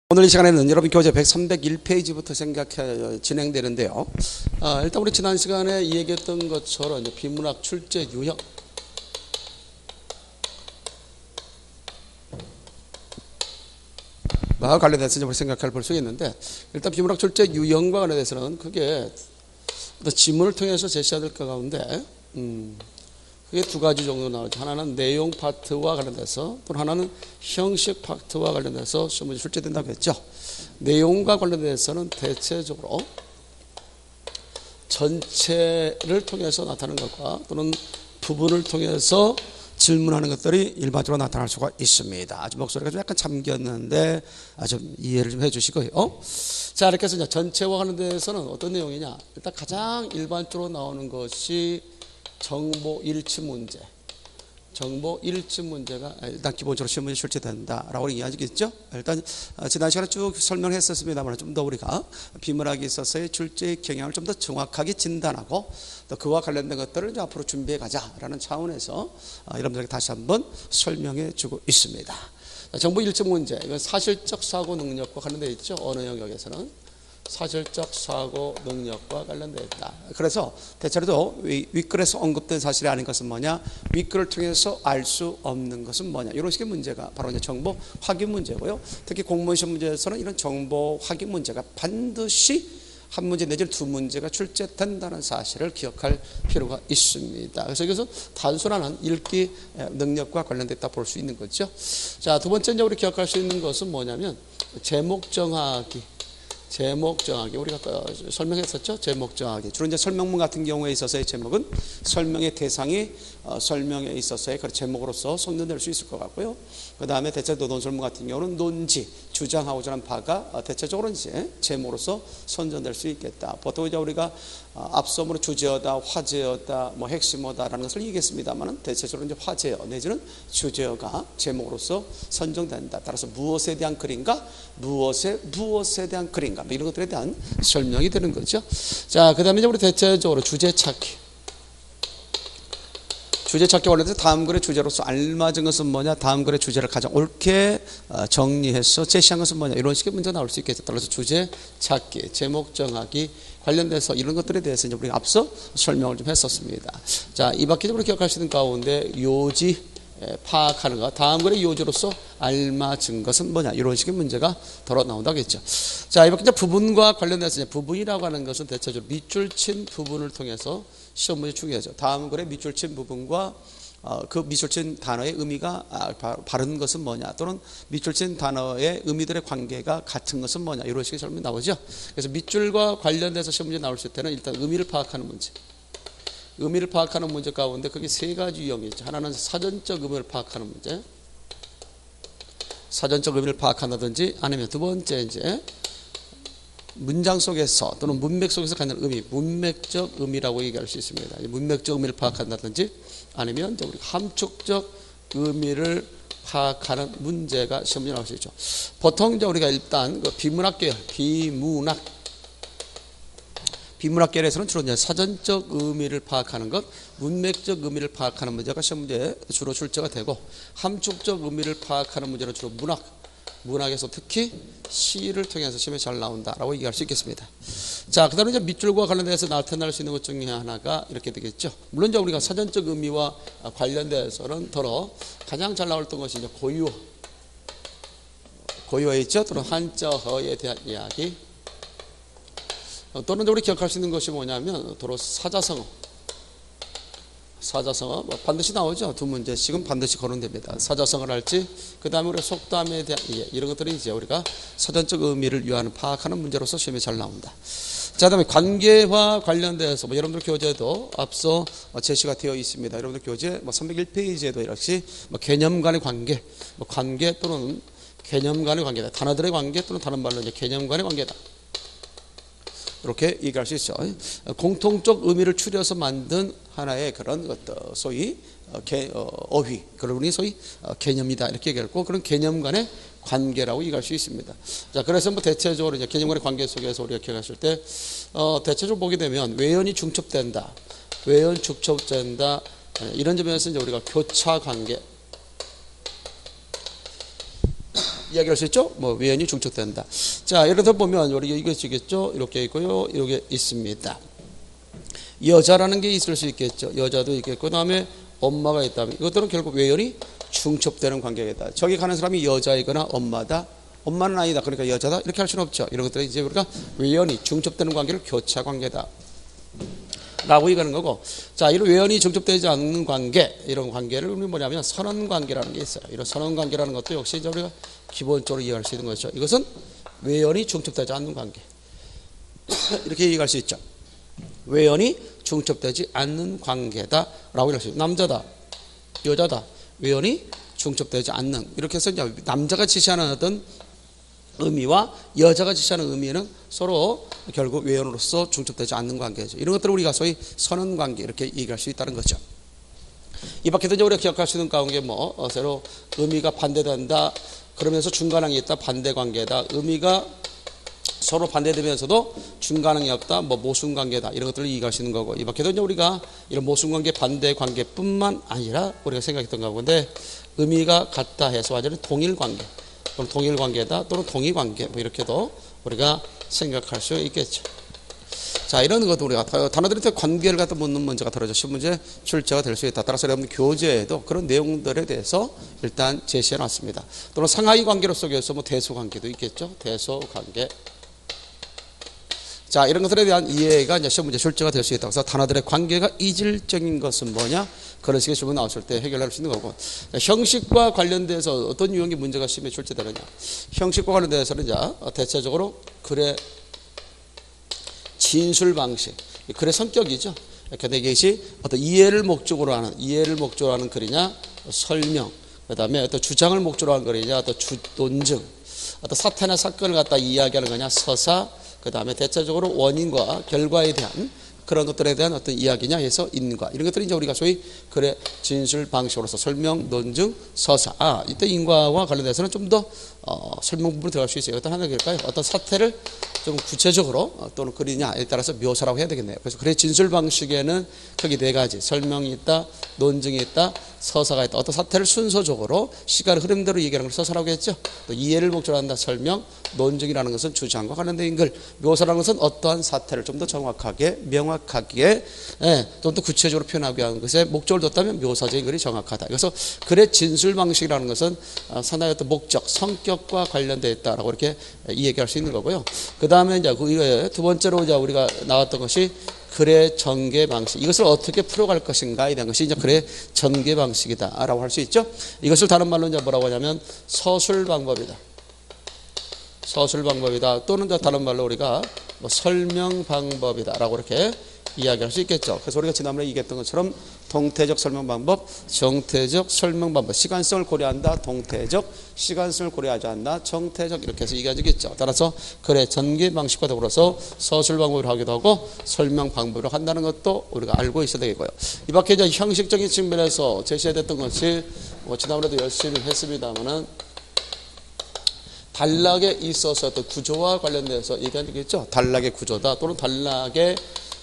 오늘 이 시간에는 여러분 교재 301페이지부터 진행되는데요. 일단 우리 지난 시간에 얘기했던 것처럼 이제 비문학 출제 유형, 와 관련해서 우리 생각할 볼 수 있는데, 일단 비문학 출제 유형과 관련해서는 그게 지문을 통해서 제시해야 될 것 가운데 그게 두 가지 정도 나오죠. 하나는 내용 파트와 관련돼서, 또 하나는 형식 파트와 관련돼서 시험문제 출제된다고 했죠. 내용과 관련돼서는 대체적으로 전체를 통해서 나타나는 것과 또는 부분을 통해서 질문하는 것들이 일반적으로 나타날 수가 있습니다. 아주 목소리가 좀 약간 잠겼는데 좀 이해를 좀 해주시고요. 자, 이렇게 해서 이제 전체와 관련돼서는 어떤 내용이냐, 일단 가장 일반적으로 나오는 것이 정보 일치 문제. 정보 일치 문제가 일단 기본적으로 시험문제 출제된다라고 이야기했죠. 일단 지난 시간에 쭉 설명했었습니다만, 좀 더 우리가 비문학에 있어서의 출제의 경향을 좀 더 정확하게 진단하고 또 그와 관련된 것들을 이제 앞으로 준비해 가자라는 차원에서 여러분들에게 다시 한번 설명해 주고 있습니다. 정보 일치 문제, 이건 사실적 사고 능력과 관련되어 있죠. 어느 영역에서는 사실적 사고 능력과 관련되어 있다. 그래서 대체로 윗글에서 언급된 사실이 아닌 것은 뭐냐, 윗글을 통해서 알 수 없는 것은 뭐냐, 이런 식의 문제가 바로 이제 정보 확인 문제고요. 특히 공무원 시험 문제에서는 이런 정보 확인 문제가 반드시 한 문제 내지는 두 문제가 출제된다는 사실을 기억할 필요가 있습니다. 그래서 여기서 단순한 읽기 능력과 관련됐다 볼 수 있는 거죠. 자, 두 번째 우리 기억할 수 있는 것은 뭐냐면 제목 정하기. 제목 정하기, 우리가 설명했었죠. 제목 정하기, 주로 이제 설명문 같은 경우에 있어서의 제목은 설명의 대상이 설명에 있어서의 그 제목으로서 손전될 수 있을 것 같고요. 그 다음에 대체 논설문 같은 경우는 논지, 주장하고자 하는 바가 대체적으로 이제 제목으로서 선전될 수 있겠다. 보통 이제 우리가 앞서 뭐 주제어다, 화제어다, 뭐 핵심어다라는 것을 얘기했습니다만은 대체적으로 이제 화제어 내지는 주제어가 제목으로서 선정된다. 따라서 무엇에 대한 글인가, 무엇에 대한 글인가, 뭐 이런 것들에 대한 설명이 되는 거죠. 자, 그 다음에 이제 우리 대체적으로 주제 찾기. 주제 찾기 관련해서 다음 글의 주제로서 알맞은 것은 뭐냐, 다음 글의 주제를 가장 옳게 정리해서 제시한 것은 뭐냐, 이런 식의 문제가 나올 수 있겠죠. 따라서 주제 찾기, 제목 정하기 관련돼서 이런 것들에 대해서 이제 우리가 앞서 설명을 좀 했었습니다. 자, 이 밖에 우리 기억할 수 있는 가운데 요지 파악하는 것, 다음 글의 요지로서 알맞은 것은 뭐냐, 이런 식의 문제가 덜어 나온다겠죠. 자, 이 밖에 이제 부분과 관련돼서, 이제 부분이라고 하는 것은 대체적으로 밑줄 친 부분을 통해서 시험 문제 중요하죠. 다음 글의 밑줄 친 부분과 그 밑줄 친 단어의 의미가 바른 것은 뭐냐, 또는 밑줄 친 단어의 의미들의 관계가 같은 것은 뭐냐, 이런 식의 설명이 나오죠. 그래서 밑줄과 관련돼서 시험 문제 나올 때는 일단 의미를 파악하는 문제. 의미를 파악하는 문제 가운데 그게 세 가지 유형이 있죠. 하나는 사전적 의미를 파악하는 문제, 사전적 의미를 파악한다든지, 아니면 두 번째 이제 문장 속에서 또는 문맥 속에서 갖는 의미, 문맥적 의미라고 얘기할 수 있습니다. 문맥적 의미를 파악한다든지, 아니면 우리 함축적 의미를 파악하는 문제가 시험에 나올 수 있죠. 보통 이제 우리가 일단 그 비문학 계열, 비문학 계열에서는 주로 이제 사전적 의미를 파악하는 것, 문맥적 의미를 파악하는 문제가 시험 문제에 주로 출제가 되고, 함축적 의미를 파악하는 문제는 주로 문학에서 특히 시를 통해서 시험에 잘 나온다라고 얘기할 수 있겠습니다. 자, 그 다음에 이제 밑줄과 관련돼서 나타날 수 있는 것 중에 하나가 이렇게 되겠죠. 물론 이제 우리가 사전적 의미와 관련돼서는 더러 가장 잘 나왔던 것이 이제 고유어 있죠. 또는 한자어에 대한 이야기. 또는 우리 기억할 수 있는 것이 뭐냐면 도로 사자성어 뭐 반드시 나오죠. 두 문제씩은 반드시 거론됩니다. 사자성어를 할지, 그 다음에 우리 속담에 대한 이런 것들이 이제 우리가 사전적 의미를 유하는 파악하는 문제로서 시험에 잘 나온다. 자, 그다음에 관계와 관련돼서 여러분들 교재도 앞서 제시가 되어 있습니다. 여러분들 교재 301페이지에도 이렇게 개념 간의 관계, 관계 또는 개념 간의 관계다. 단어들의 관계 또는 다른 말로 이제 개념 간의 관계다. 이렇게 얘기할 수 있죠. 공통적 의미를 추려서 만든 하나의 그런 것들, 소위 어휘, 그러니 소위 개념이다, 이렇게 얘기하고, 그런 개념 간의 관계라고 얘기할 수 있습니다. 자, 그래서 대체적으로 이제 개념 간의 관계 속에서 우리가 기억하실 때 대체적으로 보게 되면 외연이 중첩된다, 이런 점에서 이제 우리가 교차 관계, 이야기할 수 있죠? 뭐 외연이 중첩된다. 자, 예를 들어 보면 우리 이거 있겠죠? 이렇게 있고요, 이렇게 있습니다. 여자라는 게 있을 수 있겠죠. 여자도 있겠고, 그다음에 엄마가 있다면 이것들은 결국 외연이 중첩되는 관계겠다. 저기 가는 사람이 여자이거나 엄마다, 엄마는 아니다, 그러니까 여자다, 이렇게 할 수는 없죠. 이런 것들은 이제 우리가 외연이 중첩되는 관계를 교차 관계다 라고 얘기하는 거고, 자, 이런 외연이 중첩되지 않는 관계, 이런 관계를 우리 뭐냐면 선언 관계라는 게 있어요. 이런 선언 관계라는 것도 역시 이제 우리가 기본적으로 이해할 수 있는 것이죠. 이것은 외연이 중첩되지 않는 관계 이렇게 얘기할 수 있죠. 외연이 중첩되지 않는 관계다라고 얘기할 수 있어요. 남자다, 여자다, 외연이 중첩되지 않는, 이렇게 해서 이제 남자가 지시하는 어떤 의미와 여자가 지시하는 의미는 서로 결국 외연으로서 중첩되지 않는 관계죠. 이런 것들을 우리가 소위 선언 관계 이렇게 얘기할 수 있다는 거죠. 이 밖에도 이제 우리가 기억할 수 있는 가운데 서로 의미가 반대된다, 그러면서 중간항이 있다, 반대 관계다, 의미가 서로 반대되면서도 중간항이 없다, 모순 관계다, 이런 것들을 이해할 수 있는 거고, 이 밖에도 이제 우리가 이런 모순 관계, 반대 관계뿐만 아니라 우리가 생각했던 가운데 의미가 같다 해서 완전히 동일 관계, 또는 동일 관계다, 또는 동의 관계, 이렇게도 우리가 생각할 수 있겠죠. 자, 이런 것도 우리가 단어들한테 관계를 갖다 묻는 문제가 들어져 시문제 출제가 될 수 있다. 따라서 여러분 교재에도 그런 내용들에 대해서 일단 제시해 놨습니다. 또는 상하이 관계로 속에서 대소 관계도 있겠죠. 대소 관계. 자, 이런 것들에 대한 이해가 이제 시험 문제 출제가 될 수 있다. 그래서 단어들의 관계가 이질적인 것은 뭐냐? 그런 식의 질문 나왔을 때 해결할 수 있는 거고, 형식과 관련돼서 어떤 유형의 문제가 시험에 출제되느냐? 형식과 관련돼서는 이제 대체적으로 글의 진술 방식, 글의 성격이죠. 근데 이것이 어떤 이해를 목적으로 하는 글이냐, 설명, 그다음에 어떤 주장을 목적으로 하는 글이냐, 어떤 논증, 어떤 사태나 사건을 갖다 이야기하는 거냐, 서사, 그 다음에 대체적으로 원인과 결과에 대한 그런 것들에 대한 어떤 이야기냐 해서 인과, 이런 것들이 이제 우리가 소위 글의 진술 방식으로서 설명, 논증, 서사. 이때 인과와 관련돼서는 좀 더 설명 부분으로 들어갈 수 있어요. 어떤 하나 될까요? 어떤 사태를 좀 구체적으로 또는 글이냐에 따라서 묘사라고 해야 되겠네요. 그래서 글의 진술 방식에는 크게 네 가지, 설명이 있다, 논증이 있다, 서사가 있다. 어떤 사태를 순서적으로 시간 흐름대로 얘기하는 걸 서사라고 했죠. 또 이해를 목적으로 한다, 설명, 논증이라는 것은 주장과 관련된 글, 묘사라는 것은 어떠한 사태를 좀 더 정확하게, 명확하게, 좀 더 구체적으로 표현하게 하는 것에 목적을 뒀다면 묘사적인 글이 정확하다. 그래서 글의 진술 방식이라는 것은 상당히 어떤 목적, 성격과 관련되어 있다라고 이렇게 이 얘기할 수 있는 거고요. 그 다음에 이제 그 이외에 두 번째로 이제 우리가 나왔던 것이 글의 전개 방식, 이것을 어떻게 풀어갈 것인가에 대한 것이 이제 글의 전개 방식이다라고 할 수 있죠. 이것을 다른 말로 이제 뭐라고 하냐면 서술 방법이다. 서술 방법이다. 또는 다른 말로 우리가 설명 방법이다라고 이렇게 이야기할 수 있겠죠. 그래서 우리가 지난번에 얘기했던 것처럼 동태적 설명 방법, 정태적 설명 방법, 시간성을 고려한다, 동태적, 시간성을 고려하지 않는다, 정태적, 이렇게 해서 얘기하겠죠. 따라서 글의 전개 방식과 더불어서 서술 방법을 하기도 하고 설명 방법을 한다는 것도 우리가 알고 있어야 되겠고요. 이 밖에 이제 형식적인 측면에서 제시됐던 것이 지난번에도 열심히 했습니다만은 단락에 있어서 어떤 구조와 관련돼서 얘기한 적이 있죠. 단락의 구조다, 또는 단락의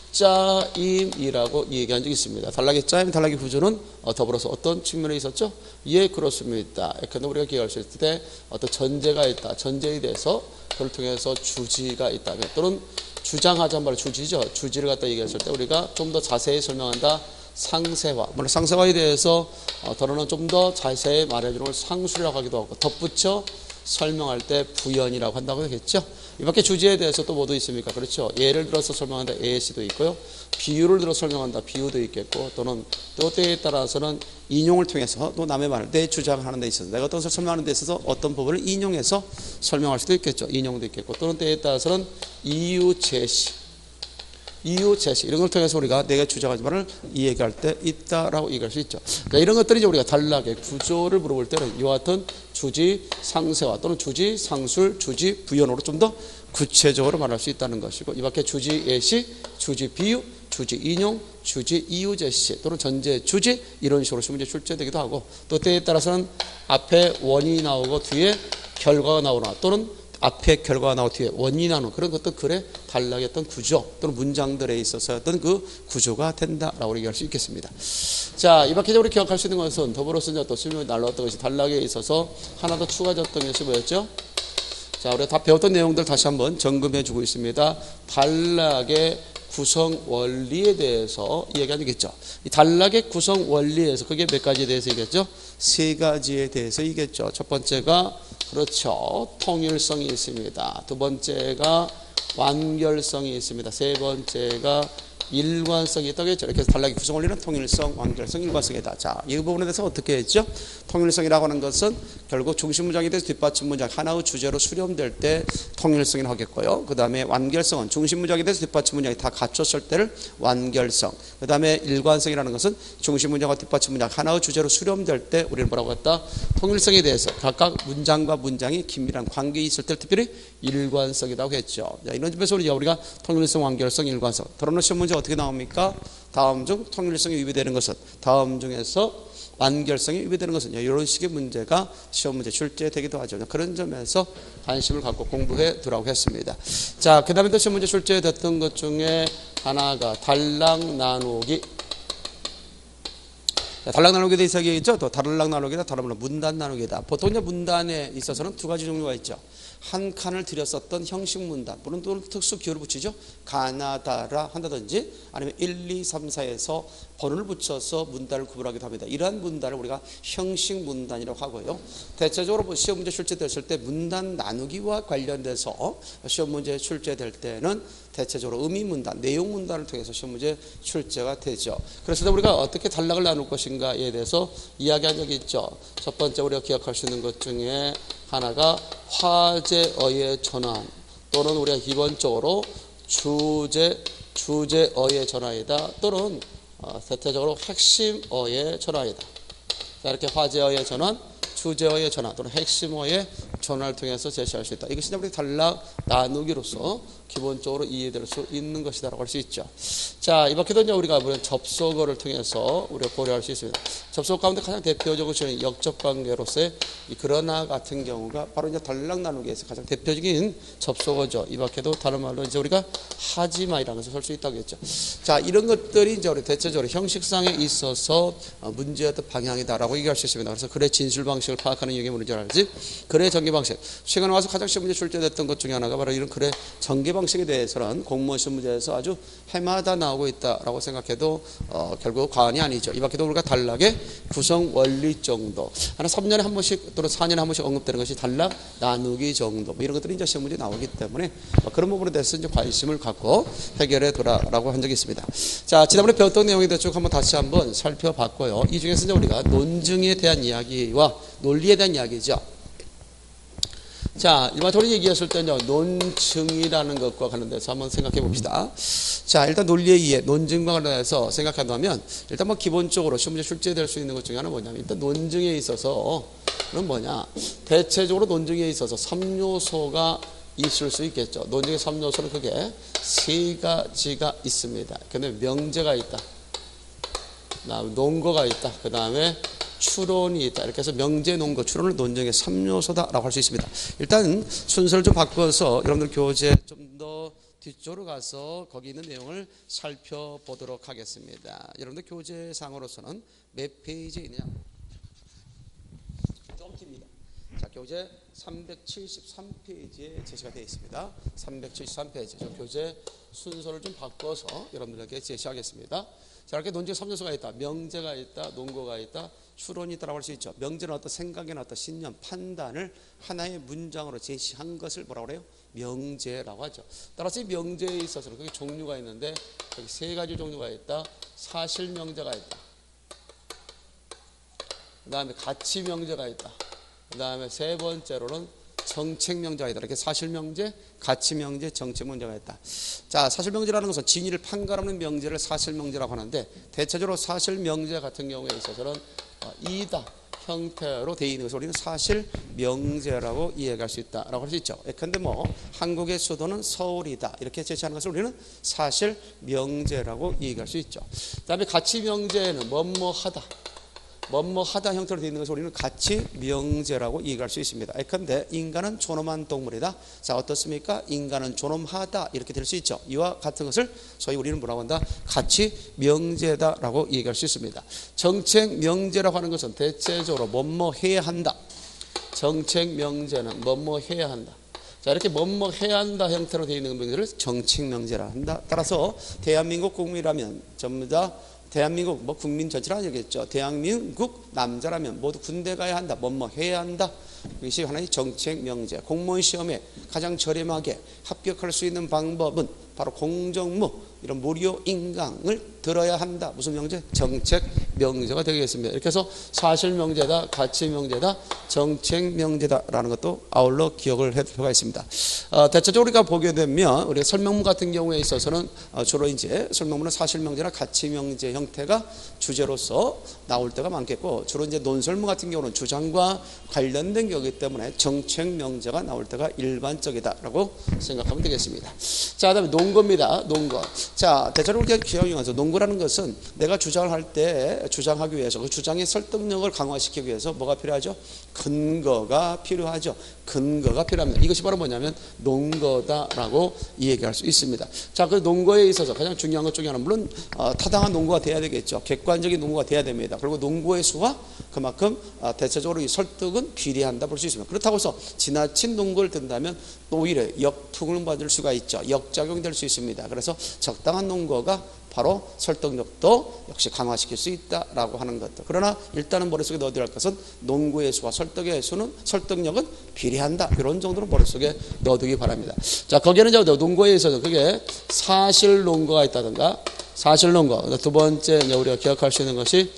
짜임이라고 얘기한 적이 있습니다. 단락의 짜임, 단락의 구조는 더불어서 어떤 측면에 있었죠? 예, 그렇습니다. 근데 우리가 기억할 수 있을 때 어떤 전제가 있다, 전제에 대해서 그걸 통해서 주지가 있다면, 또는 주장하자는 말 주지죠. 주지를 갖다 얘기했을 때 우리가 좀 더 자세히 설명한다, 상세화. 물론 상세화에 대해서 더러는 좀 더 자세히 말해주는 걸 상수라고 하기도 하고, 덧붙여 설명할 때 부연이라고 한다고 하겠죠. 이 밖에 주제에 대해서 또 뭐도 있습니까? 그렇죠. 예를 들어서 설명한다, 예시도 있고요. 비유를 들어 설명한다, 비유도 있겠고, 또는 또 때에 따라서는 인용을 통해서 또 남의 말을 내 주장하는 데 있어서, 내가 어떤 것을 설명하는 데 있어서 어떤 부분을 인용해서 설명할 수도 있겠죠. 인용도 있겠고, 또는 때에 따라서는 이유 제시, 이런 걸 통해서 우리가 내가 주장하지 말을 이야기할 때 있다라고 얘기할 수 있죠. 그러니까 이런 것들이 이제 우리가 단락의 구조를 물어볼 때는 이와 같은 주지 상세화, 또는 주지 상술, 주지 부연으로 좀 더 구체적으로 말할 수 있다는 것이고, 이 밖에 주지 예시, 주지 비유, 주지 인용, 주지 이유 제시, 또는 전제 주지, 이런 식으로 문제 출제되기도 하고, 또 때에 따라서는 앞에 원인이 나오고 뒤에 결과가 나오나, 또는 앞에 결과가 나오고 뒤에 원인이 나오는 그런 어떤 글의 단락의 어떤 구조 또는 문장들에 있어서 어떤 그 구조가 된다라고 얘기할 수 있겠습니다. 자, 이 밖에 우리 기억할 수 있는 것은 더불어서 또 설명이 날라왔던 것이 단락에 있어서 하나 더 추가졌던 것이 뭐였죠? 자, 우리가 다 배웠던 내용들 다시 한번 점검해 주고 있습니다. 단락의 구성 원리에 대해서 이야기하는 겠죠. 이 단락의 구성 원리에서 그게 몇 가지에 대해서 얘기했죠? 세 가지에 대해서 얘기했죠. 첫 번째가 그렇죠. 통일성이 있습니다. 두 번째가 완결성이 있습니다. 세 번째가 일관성이 있다고 했죠. 이렇게 해서 단락의 구성 원리는 통일성, 완결성, 일관성이다. 자, 이 부분에 대해서 어떻게 했죠? 통일성이라고 하는 것은 결국 중심 문장에 대해서 뒷받침 문장 하나의 주제로 수렴될 때 통일성이라고 하겠고요. 그 다음에 완결성은 중심 문장에 대해서 뒷받침 문장이 다 갖췄을 때를 완결성. 그 다음에 일관성이라는 것은 중심 문장과 뒷받침 문장 하나의 주제로 수렴될 때 우리는 뭐라고 했다? 통일성에 대해서 각각 문장과 문장이 긴밀한 관계에 있을 때 특별히 일관성이라고 했죠. 자, 이런 점에서 우리가 통일성, 완결성, 일관성. 드러는 시험 문제 어떻게 나옵니까? 다음 중 통일성이 위배되는 것은 다음 중에서 완결성이 위배되는 것은 이런 식의 문제가 시험 문제 출제되기도 하죠. 그런 점에서 관심을 갖고 공부해 두라고 했습니다. 자, 그 다음에 또 시험 문제 출제됐던 것 중에 하나가 단락 나누기. 단락 나누기에 대해서 얘기했죠. 또 단락 나누기다, 다른 말로 문단 나누기다. 보통 문단에 있어서는 두 가지 종류가 있죠. 한 칸을 들였었던 형식 문단, 물론 또 특수 기호를 붙이죠. 가나다라 한다든지 아니면 1, 2, 3, 4에서 번호를 붙여서 문단을 구분하기도 합니다. 이러한 문단을 우리가 형식 문단이라고 하고요. 대체적으로 시험 문제 출제됐을 때 문단 나누기와 관련돼서 시험 문제 출제될 때는 대체적으로 의미 문단, 내용 문단을 통해서 시험 문제 출제가 되죠. 그래서 우리가 어떻게 단락을 나눌 것인가에 대해서 이야기한 적이 있죠. 첫 번째 우리가 기억할 수 있는 것 중에 하나가 화제어의 전환 또는 우리가 기본적으로 주제어의 전환이다 또는 대체적으로 핵심어의 전환이다. 자, 이렇게 화제어의 전환, 주제어의 전환 또는 핵심어의 전환을 통해서 제시할 수 있다. 이것이 우리 단락 나누기로서 기본적으로 이해될 수 있는 것이다라고 할 수 있죠. 자, 이 밖에도 이제 우리가 접속어를 통해서 우리가 고려할 수 있습니다. 접속 가운데 가장 대표적으로 저는 역적 관계로서의 이 그러나 같은 경우가 바로 이제 단락 나누기에서 가장 대표적인 접속어죠. 이 밖에도 다른 말로 이제 우리가 하지마이라는 것을 할 수 있다고 했죠. 자, 이런 것들이 이제 우리 대체적으로 형식상에 있어서 문제의 어떤 방향이다라고 얘기할 수 있습니다. 그래서 글의 진술 방식을 파악하는 영역이 뭔지 알지? 글의 전개 방식. 최근에 와서 가장 시험 문제 출제됐던 것 중에 하나가 바로 이런 글의 전개 방식에 대해서는 공무원 시험 문제에서 아주 해마다 나오고 있다라고 생각해도 결국 과언이 아니죠. 이 밖에도 우리가 단락의 구성 원리 정도, 하나 3년에 한 번씩 또는 4년에 한 번씩 언급되는 것이 단락 나누기 정도, 이런 것들이 이제 시험 문제 나오기 때문에 그런 부분에 대해서 이제 관심을 갖고 해결해 두라라고 한 적이 있습니다. 자, 지난번에 배웠던 내용에 대해서 한번 다시 한번 살펴봤고요. 이 중에서 이제 우리가 논증에 대한 이야기와 논리에 대한 이야기죠. 자, 일반적으로 얘기했을 때는요, 논증이라는 것과 관련돼서 한번 생각해 봅시다. 자, 일단 논리의 이해, 논증과 관련해서 생각한다면, 일단 기본적으로 시험 문제 출제될 수 있는 것 중에 하나는 뭐냐면, 일단 논증에 있어서, 그럼 뭐냐, 대체적으로 논증에 있어서 3요소가 있을 수 있겠죠. 논증의 3요소는 그게 세 가지가 있습니다. 근데 명제가 있다. 그 다음에 논거가 있다. 그 다음에 추론이 있다. 이렇게 해서 명제, 논거, 추론을 논증의 3요소다라고 할 수 있습니다. 일단 순서를 좀 바꿔서 여러분들 교재 좀 더 뒤쪽으로 가서 거기 있는 내용을 살펴보도록 하겠습니다. 여러분들 교재상으로서는 몇 페이지에 있느냐? 좀 깁니다. 자, 교재 373페이지에 제시가 되어 있습니다. 373페이지. 저 교재 순서를 좀 바꿔서 여러분들에게 제시하겠습니다. 자, 이렇게 논증 3요소가 있다. 명제가 있다. 논거가 있다. 추론이 있다고 할 수 있죠. 명제는 어떤 생각이나 어떤 신념, 판단을 하나의 문장으로 제시한 것을 뭐라고 그래요? 명제라고 하죠. 따라서 이 명제에 있어서는 그게 종류가 있는데 여기 세 가지 종류가 있다. 사실 명제가 있다. 그 다음에 가치 명제가 있다. 그 다음에 세 번째로는 정책 명제가 있다. 이렇게 사실 명제, 가치 명제, 정책 명제가 있다. 자, 사실 명제라는 것은 진위를 판가름하는 명제를 사실 명제라고 하는데 대체적으로 사실 명제 같은 경우에 있어서는 이다 형태로 되어 있는 것을 우리는 사실 명제라고 이해할 수 있다라고 할 수 있죠. 근데 한국의 수도는 서울이다 이렇게 제시하는 것을 우리는 사실 명제라고 이해할 수 있죠. 그다음에 가치 명제는 뭐뭐하다. 뭐뭐하다 형태로 되어 있는 것을 우리는 가치 명제라고 이해할 수 있습니다. 예컨대 인간은 존엄한 동물이다. 자, 어떻습니까? 인간은 존엄하다 이렇게 될 수 있죠. 이와 같은 것을 소위 우리는 뭐라고 한다? 가치 명제다라고 얘기할 수 있습니다. 정책 명제라고 하는 것은 대체적으로 뭐뭐 해야 한다. 정책 명제는 뭐뭐 해야 한다. 자, 이렇게 뭐뭐 해야 한다 형태로 되어 있는 명제를 정책 명제라 한다. 따라서 대한민국 국민이라면 전부 다 대한민국 뭐 국민 전체라 얘기했죠. 대한민국 남자라면 모두 군대 가야 한다. 뭐뭐 해야 한다. 이것이 하나의 정책 명제. 공무원 시험에 가장 저렴하게 합격할 수 있는 방법은 바로 공정무 이런 무료 인강을 들어야 한다. 무슨 명제? 정책 명제가 되겠습니다. 이렇게 해서 사실 명제다, 가치 명제다, 정책 명제다라는 것도 아울러 기억을 할 필요가 있습니다. 대체적으로 우리가 보게 되면 우리가 설명문 같은 경우에 있어서는 주로 이제 설명문은 사실 명제나 가치 명제 형태가 주제로서 나올 때가 많겠고, 주로 이제 논설문 같은 경우는 주장과 관련된 경우이기 때문에 정책 명제가 나올 때가 일반적이다라고 생각하면 되겠습니다. 자, 그다음에 논거입니다. 논거. 자, 대체로 우리가 기억하면서 논거라는 것은 내가 주장을 할 때 주장하기 위해서 그 주장의 설득력을 강화시키기 위해서 뭐가 필요하죠? 근거가 필요하죠. 근거가 필요합니다. 이것이 바로 뭐냐면 논거다라고 얘기할 수 있습니다. 자, 그 논거에 있어서 가장 중요한 것 중에 하나는 물론 타당한 논거가 돼야 되겠죠. 객관적인 논거가 돼야 됩니다. 그리고 논거의 수가 그만큼 대체적으로 이 설득은 비례한다 볼 수 있습니다. 그렇다고 해서 지나친 논거를 든다면 또 오히려 역풍을 받을 수가 있죠. 역작용될 수 있습니다. 그래서 적당한 논거가 바로 설득력도 역시 강화시킬 수 있다라고 하는 것들. 그러나 일단은 머릿속에 넣어야 할 것은 논거의 수와 설득의 수는 설득력은 비례한다. 이런 정도로 머릿속에 넣어두기 바랍니다. 자, 거기에는 이제 논거에 있어서 그게 사실 논거가 있다든가 사실 논거. 두 번째 우리가 기억할 수 있는 것이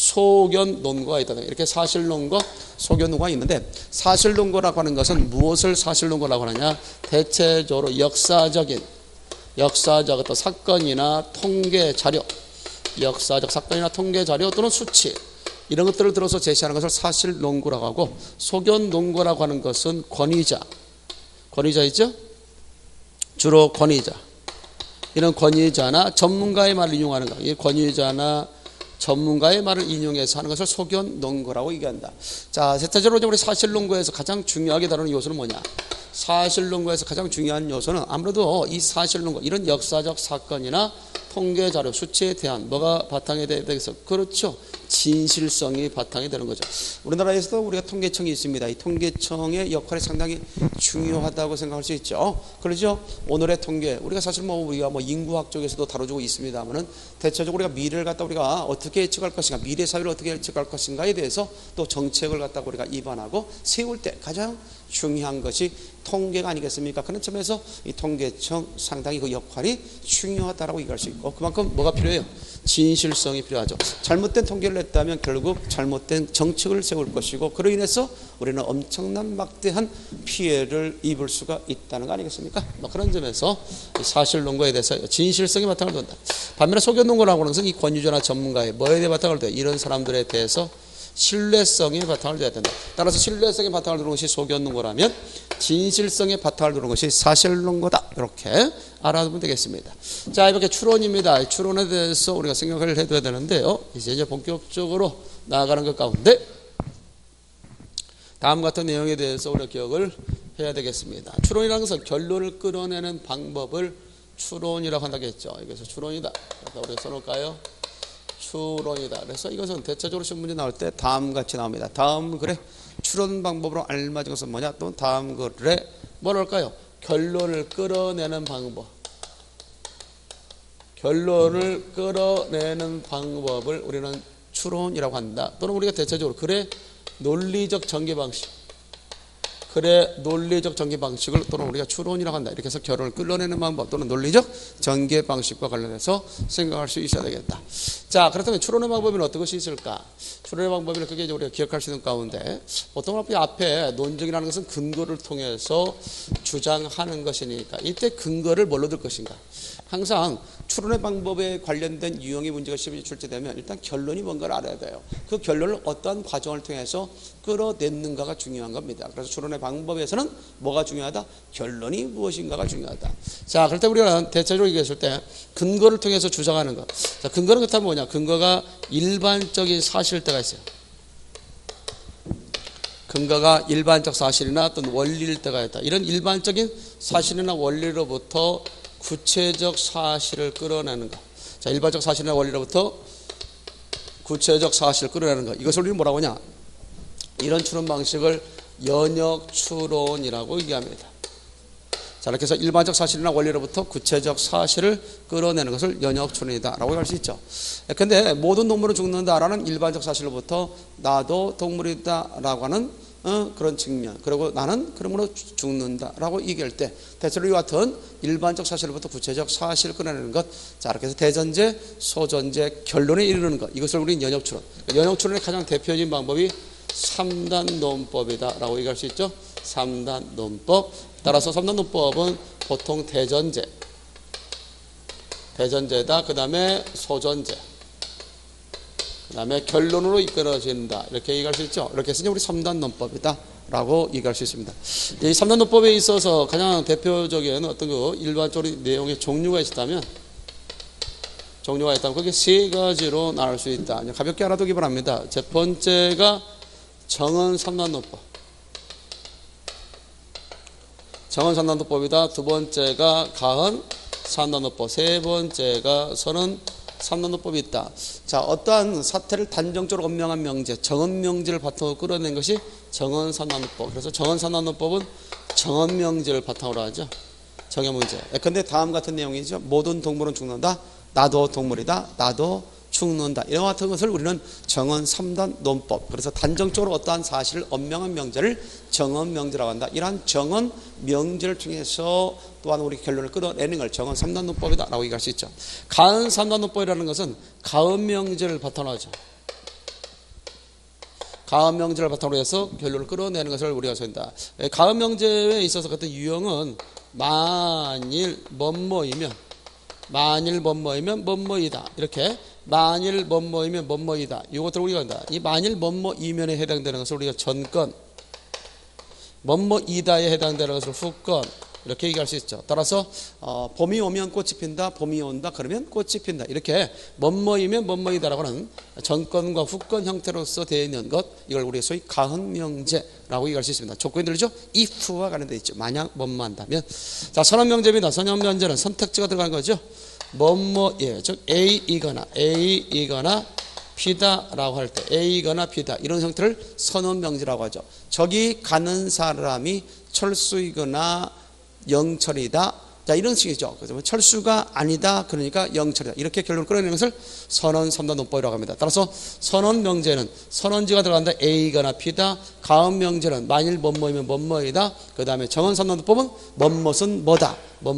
소견 논거가 있다든가 이렇게 사실 논거, 소견 논거가 있는데 사실 논거라고 하는 것은 무엇을 사실 논거라고 하느냐? 대체적으로 역사적 어떤 사건이나 통계 자료, 역사적 사건이나 통계 자료 또는 수치 이런 것들을 들어서 제시하는 것을 사실 논거라고 하고, 소견 논거라고 하는 것은 권위자 있죠? 주로 권위자, 이런 권위자나 전문가의 말을 인용하는 것, 이 권위자나 전문가의 말을 인용해서 하는 것을 소견 논거라고 얘기한다. 자, 대체적으로 우리 사실 논거에서 가장 중요하게 다루는 요소는 뭐냐? 사실 논거에서 가장 중요한 요소는 아무래도 이 사실 논거, 이런 역사적 사건이나 통계 자료, 수치에 대한 뭐가 바탕이 되겠어? 그렇죠. 진실성이 바탕이 되는 거죠. 우리나라에서도 우리가 통계청이 있습니다. 이 통계청의 역할이 상당히 중요하다고 생각할 수 있죠. 그렇죠. 오늘의 통계, 우리가 사실 우리가 인구학 쪽에서도 다뤄주고 있습니다만은 대체적으로 우리가 미래를 갖다 우리가 어떻게 예측할 것인가, 미래 사회를 어떻게 예측할 것인가에 대해서 또 정책을 갖다가 우리가 입안하고 세울 때 가장 중요한 것이 통계가 아니겠습니까? 그런 점에서 이 통계청 상당히 그 역할이 중요하다라고 얘기할 수 있고, 그만큼 뭐가 필요해요? 진실성이 필요하죠. 잘못된 통계를 냈다면 결국 잘못된 정책을 세울 것이고, 그로 인해서 우리는 엄청난 막대한 피해를 입을 수가 있다는 거 아니겠습니까? 그런 점에서 사실 논거에 대해서 진실성이 바탕을 둔다. 반면에 소견 논거라고 하는 것은 이 권위자나 전문가의 뭐에 대해 바탕을 둬요? 이런 사람들에 대해서 신뢰성이 바탕을 둬야 된다. 따라서 신뢰성의 바탕을 두는 것이 소견 논거라면 진실성의 바탕을 두는 것이 사실 논거다. 이렇게 알아두면 되겠습니다. 자, 이렇게 추론입니다. 추론에 대해서 우리가 생각을 해둬야 되는데요. 이제 본격적으로 나아가는 것 가운데 다음 같은 내용에 대해서 우리가 기억을 해야 되겠습니다. 추론이라는 것은 결론을 끌어내는 방법을 추론이라고 한다고 했죠. 그래서 추론이다. 우리가 써놓을까요? 추론이다. 그래서 이것은 대체적으로 신문이 나올 때 다음 같이 나옵니다. 다음 글에 추론 방법으로 알맞은 것은 뭐냐? 또 다음 글에 뭐랄까요? 결론을 끌어내는 방법. 결론을 끌어내는 방법을 우리는 추론이라고 한다. 또는 우리가 대체적으로 글의 논리적 전개 방식, 글의 논리적 전개 방식을 또는 우리가 추론이라고 한다. 이렇게 해서 결론을 끌어내는 방법 또는 논리적 전개 방식과 관련해서 생각할 수 있어야 되겠다. 자, 그렇다면 추론의 방법에는 어떤 것이 있을까? 추론의 방법에는 그게 이제 우리가 기억할 수 있는 가운데, 보통 앞에 논증이라는 것은 근거를 통해서 주장하는 것이니까 이때 근거를 뭘로 들 것인가? 항상 추론의 방법에 관련된 유형의 문제가 시험에 출제되면 일단 결론이 뭔가를 알아야 돼요. 그 결론을 어떠한 과정을 통해서 끌어냈는가가 중요한 겁니다. 그래서 추론의 방법에서는 뭐가 중요하다? 결론이 무엇인가가 중요하다. 자, 그럴 때 우리가 대체적으로 얘기했을 때 근거를 통해서 주장하는 것. 자, 근거는 그렇다면 뭐냐? 근거가 일반적인 사실일 때가 있어요. 근거가 일반적 사실이나 어떤 원리일 때가 있다. 이런 일반적인 사실이나 원리로부터 구체적 사실을 끌어내는 것. 자, 일반적 사실이나 원리로부터 구체적 사실을 끌어내는 것. 이것을 우리는 뭐라고 하냐? 이런 추론 방식을 연역 추론이라고 얘기합니다. 자, 이렇게 해서 일반적 사실이나 원리로부터 구체적 사실을 끌어내는 것을 연역 추론이다 라고 할 수 있죠. 근데 모든 동물은 죽는다라는 일반적 사실로부터 나도 동물이다 라고 하는 그런 측면, 그리고 나는 그러므로 죽는다 라고 얘기할 때 대체로 이와 같은 일반적 사실로부터 구체적 사실을 끌어내는 것. 자, 이렇게 해서 대전제, 소전제, 결론에 이르는 것. 이것을 우리는 연역 추론. 연역 추론의 가장 대표적인 방법이 3단 논법이다 라고 얘기할 수 있죠. 3단 논법. 따라서 3단 논법은 보통 대전제다. 그 다음에 소전제, 그 다음에 결론으로 이끌어진다. 이렇게 얘기할 수 있죠. 이렇게 해서 우리 3단 논법이다 라고 얘기할 수 있습니다. 이 3단 논법에 있어서 가장 대표적인 어떤 그 일반적인 내용의 종류가 있다면 그게 세 가지로 나눌 수 있다. 가볍게 알아두기 바랍니다. 첫 번째가 정언 3단 논법. 정언 3단 논법이다. 두 번째가 가언 3단 논법. 세 번째가 선언 3단 논법이 있다. 자, 어떠한 사태를 단정적으로 엄명한 명제, 정언 명제를 바탕으로 끌어낸 것이 정언 3단 논법. 그래서 정언 3단 논법은 정언 명제를 바탕으로 하죠. 정언 문제. 근데 다음 같은 내용이죠. 모든 동물은 죽는다. 나도 동물이다. 나도 죽는다. 이런 같은 것을 우리는 정언 3단 논법. 그래서 단정적으로 어떠한 사실을 엄명한 명제를 정언 명제라고 한다. 이러한 정언 명제를 통해서 또한 우리 결론을 끌어내는 걸 정언 3단 논법이다 라고 얘기할 수 있죠. 가언 3단 논법이라는 것은 가언 명제를 바탕으로 하죠. 가언 명제를 바탕으로 해서 결론을 끌어내는 것을 우리가 쓴다. 가언 명제에 있어서 같은 유형은 만일 뭐뭐이면 뭐뭐이다. 이렇게 만일 뭐뭐이면 뭐뭐이다. 이것들을 우리가 한다. 이 만일 뭐뭐이면에 해당되는 것을 우리가 전건, 뭐뭐이다에 해당되는 것을 후건, 이렇게 얘기할 수 있죠. 따라서 봄이 오면 꽃이 핀다. 봄이 온다. 그러면 꽃이 핀다. 이렇게 뭐뭐이면 뭐뭐이다라고 하는 전건과 후건 형태로서 되어 있는 것, 이걸 우리가 소위 가언 명제라고 얘기할 수 있습니다. 조건이 들죠. if와 관련되어 있죠. 만약 뭐뭐 한다면. 자, 선언 명제입니다. 선언 명제는 선택지가 들어간 거죠. 뭐뭐예, 즉 A이거나 B다라고 할 때 A이거나 B다, 이런 형태를 선언 명제라고 하죠. 저기 가는 사람이 철수이거나 영철이다. 자, 이런 식이죠. 그래서 철수가 아니다. 그러니까 영철이다. 이렇게 결론을 끌어내는 것을 선언 3단 논법이라고 합니다. 따라서 선언 명제는 선언지가 들어간다. A거나 B다. 가언 명제는 만일 뭐뭐이면 뭐뭐이다. 그 다음에 정언 3단 논법은 뭐뭇은 뭐다.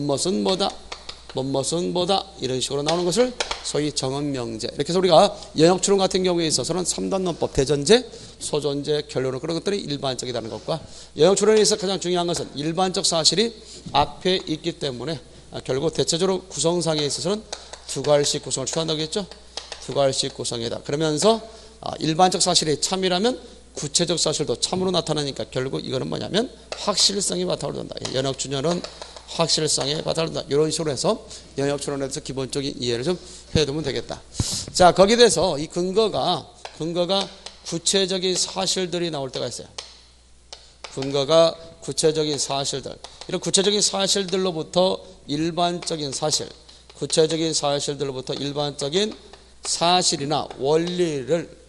이런 식으로 나오는 것을 소위 정언 명제. 이렇게 해서 우리가 연역 추론 같은 경우에 있어서는 3단 논법, 대전제, 소전제, 결론을 그런 것들이 일반적이라는 것과, 연역 추론에 있어서 가장 중요한 것은 일반적 사실이 앞에 있기 때문에 결국 대체적으로 구성상에 있어서는 두 갈씩 구성을 취한다고 했죠. 두 갈씩 구성이다. 그러면서 일반적 사실이 참이라면 구체적 사실도 참으로 나타나니까 결국 이거는 뭐냐면 확실성이 바탕으로 된다. 연역 추론은 확실성에 바탕을 둔다. 이런 식으로 해서 연역 추론에 대해서 기본적인 이해를 좀 해두면 되겠다. 자, 거기에 대해서 이 근거가 구체적인 사실들이 나올 때가 있어요. 근거가 구체적인 사실들. 이런 구체적인 사실들로부터 일반적인 사실, 구체적인 사실들로부터 일반적인 사실이나 원리를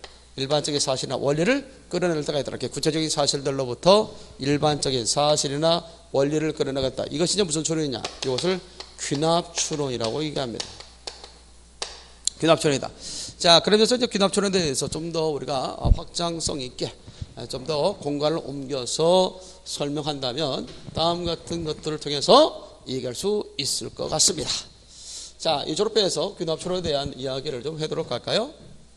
끌어낼 때가 있더라. 구체적인 사실들로부터 일반적인 사실이나 원리를 끌어내겠다. 이것이 이제 무슨 추론이냐? 이것을 귀납추론이라고 얘기합니다. 귀납추론이다. 자, 그러면서 이제 귀납추론에 대해서 좀 더 우리가 확장성 있게 좀 더 공간을 옮겨서 설명한다면 다음 같은 것들을 통해서 얘기할 수 있을 것 같습니다. 자, 이 졸업배에서 귀납추론에 대한 이야기를 좀 하도록 할까요?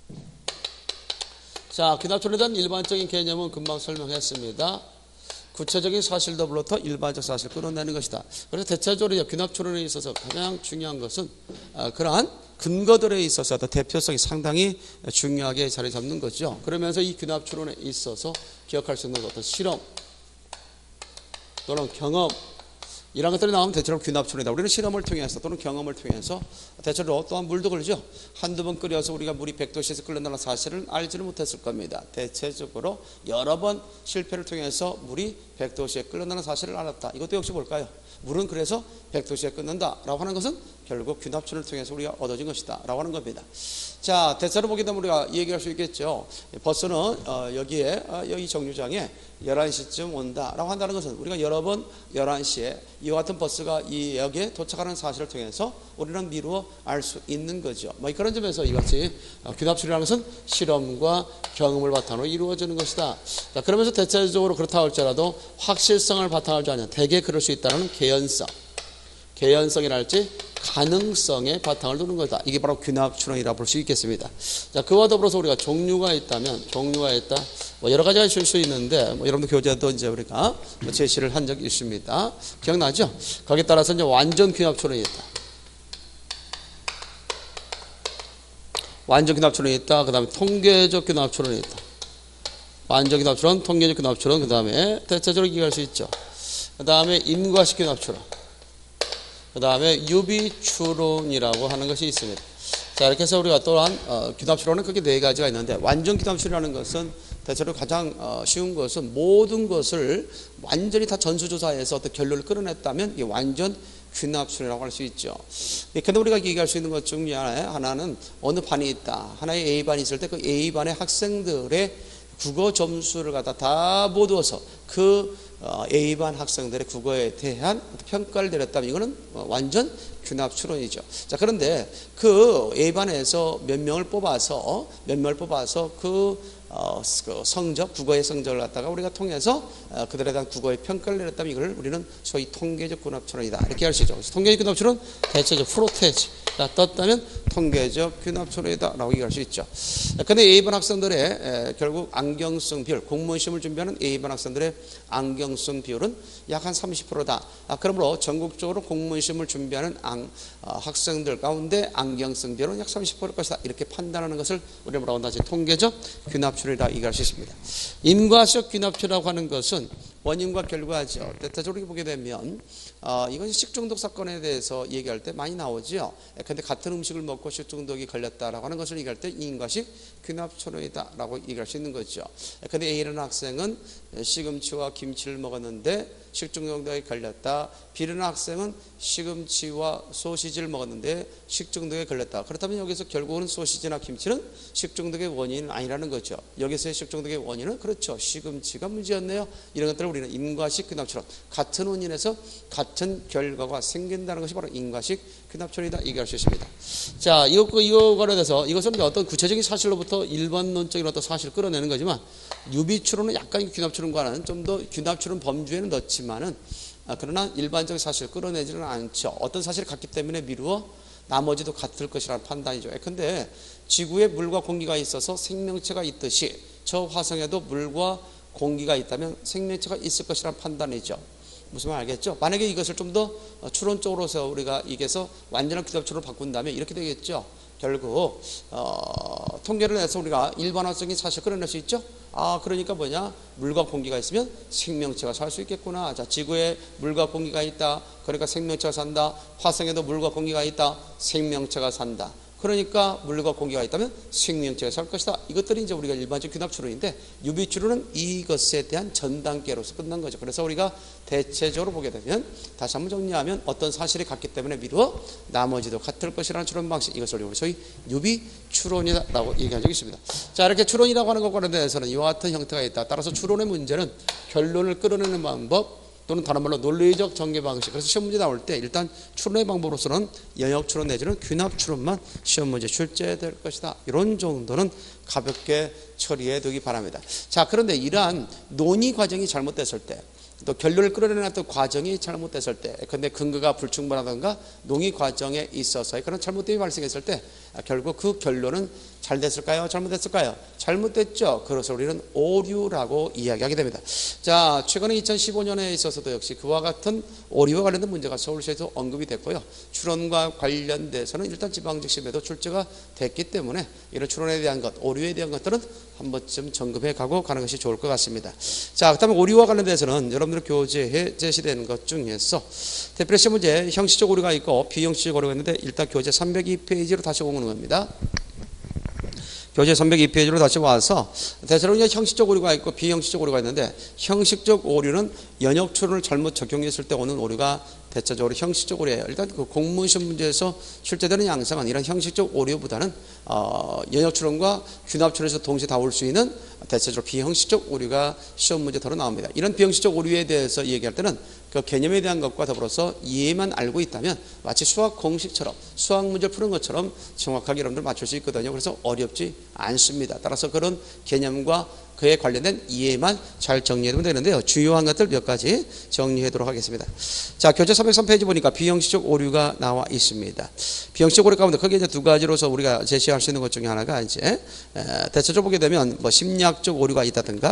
자, 귀납추론에 대한 일반적인 개념은 금방 설명했습니다. 구체적인 사실로부터 일반적 사실을 끌어내는 것이다. 그래서 대체적으로 귀납추론에 있어서 가장 중요한 것은 그러한 근거들에 있어서 대표성이 상당히 중요하게 자리 잡는 거죠. 그러면서 이 귀납추론에 있어서 기억할 수 있는 어떤 실험 또는 경험, 이런 것들이 나오면 대체로 귀납추론이다. 우리는 실험을 통해서 또는 경험을 통해서 대체로 또한 물도 그러죠. 한두 번 끓여서 우리가 물이 100도씨에서 끓는다는 사실은 알지는 못했을 겁니다. 대체적으로 여러 번 실패를 통해서 물이 100도씨에 끓는다는 사실을 알았다. 이것도 역시 뭘까요? 물은 그래서 100도씨에 끓는다라고 하는 것은 결국 귀납추론을 통해서 우리가 얻어진 것이다 라고 하는 겁니다. 자, 대체로 보게 되면 우리가 얘기할 수 있겠죠. 버스는 여기에 여기 정류장에 11시쯤 온다라고 한다는 것은 우리가 여러 번 11시에 이와 같은 버스가 이 역에 도착하는 사실을 통해서 우리는 미루어 알 수 있는 거죠. 뭐 그런 점에서 이같이 귀납추론이라는 것은 실험과 경험을 바탕으로 이루어지는 것이다. 자, 그러면서 대체적으로 그렇다 할지라도 확실성을 바탕으로 하지 않냐. 대개 그럴 수 있다는 개연성이랄지 가능성에 바탕을 두는 거다. 이게 바로 귀납추론이라 볼 수 있겠습니다. 자, 그와 더불어서 우리가 종류가 있다. 뭐 여러 가지가 있을 수 있는데, 뭐 여러분들 교재도 이제 우리가 제시를 한 적이 있습니다. 기억나죠? 거기에 따라서 이제 완전 귀납추론이 있다. 완전 귀납추론이 있다. 그 다음에 통계적 귀납추론이 있다. 완전 귀납추론, 통계적 귀납추론, 그 다음에 대체적으로 얘기할 수 있죠. 그 다음에 인과식 귀납추론. 그 다음에 유비추론이라고 하는 것이 있습니다. 자, 이렇게 해서 우리가 또한 귀납추론은 크게 네 가지가 있는데, 완전 귀납추론이라는 것은 대체로 가장 쉬운 것은 모든 것을 완전히 다 전수조사해서 어떤 결론을 끌어냈다면 이게 완전 귀납추론이라고 할 수 있죠. 그런데 우리가 얘기할 수 있는 것 중에 하나는 어느 반이 있다. 하나의 A반이 있을 때 그 A반의 학생들의 국어 점수를 갖다 다 모두어서 그 A반 학생들의 국어에 대한 평가를 내렸다면 이거는 완전 귀납추론이죠. 자, 그런데 그 A반에서 몇 명을 뽑아서 그 성적, 국어의 성적을 갖다가 우리가 통해서 그들에 대한 국어의 평가를 내렸다면 이걸 우리는 소위 통계적 귀납추론이다. 이렇게 할 수 있죠. 그래서 통계적 귀납추론, 대체적 프로테지가 떴다면 통계적 귀납추론이다 라고 얘기할 수 있죠. 그런데 A반 학생들의 결국 안경성 비율, 공무원 시험을 준비하는 A반 학생들의 안경성 비율은 약 한 30%다. 그러므로 전국적으로 공무원 시험을 준비하는 학생들 가운데 안경성 비율은 약 30%일 것이다. 이렇게 판단하는 것을 우리가 뭐라고 한다? 통계적 귀납추론이라 얘기할 수 있습니다. 인과적 귀납추론이라고 하는 것은 원인과 결과죠. 대체적으로 보게 되면 이건 식중독 사건에 대해서 얘기할 때 많이 나오죠. 그런데 같은 음식을 먹고 식중독이 걸렸다라고 하는 것을 얘기할 때 인과식 귀납추론이다라고 얘기할 수 있는 거죠. 그런데 A라는 학생은 시금치와 김치를 먹었는데 식중독에 걸렸다. B라는 학생은 시금치와 소시지를 먹었는데 식중독에 걸렸다. 그렇다면 여기서 결국은 소시지나 김치는 식중독의 원인은 아니라는 거죠. 여기서의 식중독의 원인은 그렇죠. 시금치가 문제였네요. 이런 것들을 우리는 인과식 귀납추론, 같은 원인에서 같은 결과가 생긴다는 것이 바로 인과식 귀납추론이다 얘기할 수 있습니다. 자, 이거 관련해서 이것은 어떤 구체적인 사실로부터 일반론적인 어떤 사실을 끌어내는 거지만 유비추론은 약간 귀납추론과는 좀 더 귀납추론 범주에는 넣지만은 그러나 일반적인 사실을 끌어내지는 않죠. 어떤 사실을 갖기 때문에 미루어 나머지도 같을 것이라는 판단이죠. 근데 지구에 물과 공기가 있어서 생명체가 있듯이 저 화성에도 물과 공기가 있다면 생명체가 있을 것이라는 판단이죠. 무슨 말 알겠죠? 만약에 이것을 좀 더 추론적으로서 우리가 이게서 완전한 귀납추론을 바꾼다면 이렇게 되겠죠. 결국 통계를 내서 우리가 일반화적인 사실을 끌어낼 수 있죠. 그러니까 뭐냐, 물과 공기가 있으면 생명체가 살 수 있겠구나. 자, 지구에 물과 공기가 있다, 그러니까 생명체가 산다. 화성에도 물과 공기가 있다, 생명체가 산다. 그러니까 물과 공기가 있다면 생명체가 살 것이다. 이것들이 이제 우리가 일반적 귀납추론인데, 유비추론은 이것에 대한 전 단계로서 끝난 거죠. 그래서 우리가 대체적으로 보게 되면, 다시 한번 정리하면 어떤 사실이 같기 때문에 미루어 나머지도 같을 것이라는 추론 방식, 이것을 우리 소위 유비추론이다라고 얘기한 적이 있습니다. 자, 이렇게 추론이라고 하는 것과 관련해서는 이와 같은 형태가 있다. 따라서 추론의 문제는 결론을 끌어내는 방법, 또는 다른 말로 논리적 전개 방식. 그래서 시험 문제 나올 때 일단 추론의 방법으로서는 영역 추론 내지는 귀납 추론만 시험 문제 출제될 것이다. 이런 정도는 가볍게 처리해 두기 바랍니다. 자, 그런데 이러한 논의 과정이 잘못됐을 때, 또 결론을 끌어내는 또 과정이 잘못됐을 때, 근데 근거가 불충분하던가 논의 과정에 있어서의 그런 잘못됨이 발생했을 때 결국 그 결론은 잘 됐을까요? 잘못됐을까요? 잘못됐죠. 그래서 우리는 오류라고 이야기하게 됩니다. 자, 최근에 2015년에 있어서도 역시 그와 같은 오류와 관련된 문제가 서울시에서 언급이 됐고요. 추론과 관련돼서는 일단 지방직심에도 출제가 됐기 때문에 이런 추론에 대한 것, 오류에 대한 것들은 한 번쯤 점검해 가고 가는 것이 좋을 것 같습니다. 자, 그다음에 오류와 관련돼서는 여러분 여러분들 교재에 제시되는 것 중에서 특별히 시험 문제 형식적 오류가 있고 비형식적 오류가 있는데 일단 교재 302페이지로 다시 오는 겁니다. 교재 302페이지로 다시 와서 대체로 형식적 오류가 있고 비형식적 오류가 있는데 형식적 오류는 연역 추론을 잘못 적용했을 때 오는 오류가 대체적으로 형식적 오류예요. 일단 그 공무시험 문제에서 출제되는 양상은 이런 형식적 오류보다는 연역 추론과 균합 추론에서 동시에 다 올 수 있는 대체적으로 비형식적 오류가 시험 문제터로 나옵니다. 이런 비형식적 오류에 대해서 얘기할 때는 그 개념에 대한 것과 더불어서 이해만 알고 있다면 마치 수학 공식처럼 수학 문제를 푸는 것처럼 정확하게 여러분들 맞출 수 있거든요. 그래서 어렵지 않습니다. 따라서 그런 개념과 그에 관련된 이해만 잘 정리해두면 되는데요. 주요한 것들 몇 가지 정리하도록 하겠습니다. 자, 교재 303페이지 보니까 비형식적 오류가 나와 있습니다. 비형식적 오류 가운데 크게 이제 두 가지로서 우리가 제시할 수 있는 것 중에 하나가 이제 대체적으로 보게 되면 뭐 심리학적 오류가 있다든가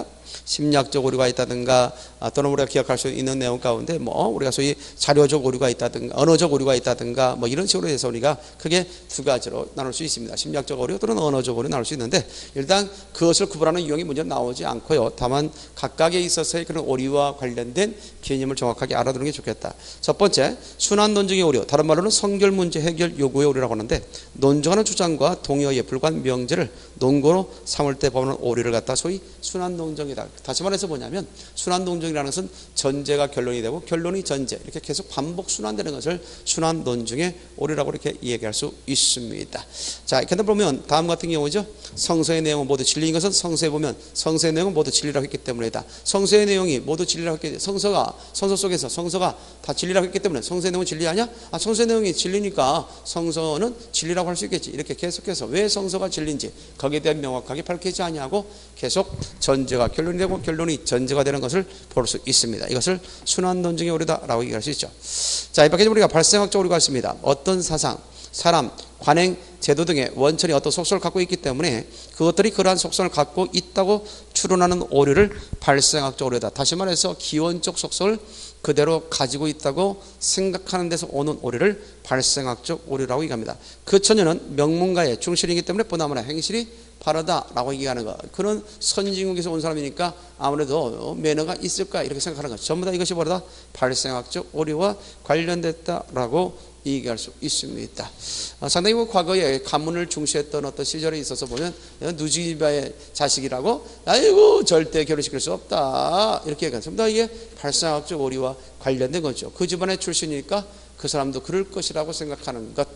또는 우리가 기억할 수 있는 내용 가운데 뭐 우리가 소위 자료적 오류가 있다든가 언어적 오류가 있다든가 뭐 이런 식으로 해서 우리가 크게 두 가지로 나눌 수 있습니다. 심리학적 오류 또는 언어적 오류 나눌 수 있는데 일단 그것을 구분하는 유형이 문제는 나오지 않고요. 다만 각각에 있어서의 그런 오류와 관련된 개념을 정확하게 알아두는 게 좋겠다. 첫 번째, 순환 논증의 오류, 다른 말로는 성결 문제 해결 요구의 오류라고 하는데 논증하는 주장과 동의어에 불과한 명제를 논거로 삼을 때 보는 오류를 갖다 소위 순환 논증이다. 다시 말해서 뭐냐면 순환 논증이라는 것은 전제가 결론이 되고 결론이 전제 이렇게 계속 반복 순환되는 것을 순환 논증의 오류라고 이렇게 얘기할 수 있습니다. 자, 이렇게 보면 다음 같은 경우죠. 성서의 내용은 모두 진리인 것은 성서에 보면 성서의 내용은 모두 진리라고 했기 때문이다. 성서의 내용이 모두 진리라고 했기 때문에 성서 속에서 성서가 다 진리라고 했기 때문에 성서의 내용은 진리 아니야? 아, 성서의 내용이 진리니까 성서는 진리라고 할 수 있겠지. 이렇게 계속해서 왜 성서가 진리인지 거기에 대한 명확하게 밝히지 아니하고 계속 전제가 결론이 되고 결론이 전제가 되는 것을 볼 수 있습니다. 이것을 순환 논증의 오류다라고 얘기할 수 있죠. 자, 이 밖에 우리가 발생학적 오류가 있습니다. 어떤 사상, 사람, 관행, 제도 등의 원천이 어떤 속성을 갖고 있기 때문에 그것들이 그러한 속성을 갖고 있다고 추론하는 오류를 발생학적 오류다. 다시 말해서 기원적 속성을 그대로 가지고 있다고 생각하는 데서 오는 오류를 발생학적 오류라고 얘기합니다. 그 처녀는 명문가의 중실이기 때문에 보나마나 행실이 바르다라고 얘기하는 것. 그런 선진국에서 온 사람이니까 아무래도 매너가 있을까 이렇게 생각하는 것. 전부 다 이것이 뭐다? 발생학적 오류와 관련됐다라고 얘기할 수 있습니다. 상당히 과거에 가문을 중시했던 어떤 시절에 있어서 보면 누지바의 자식이라고 아이고 절대 결혼시킬 수 없다 이렇게 얘기했습니다. 이게 발생학적 오류와 관련된 거죠. 그 집안의 출신이니까 그 사람도 그럴 것이라고 생각하는 것.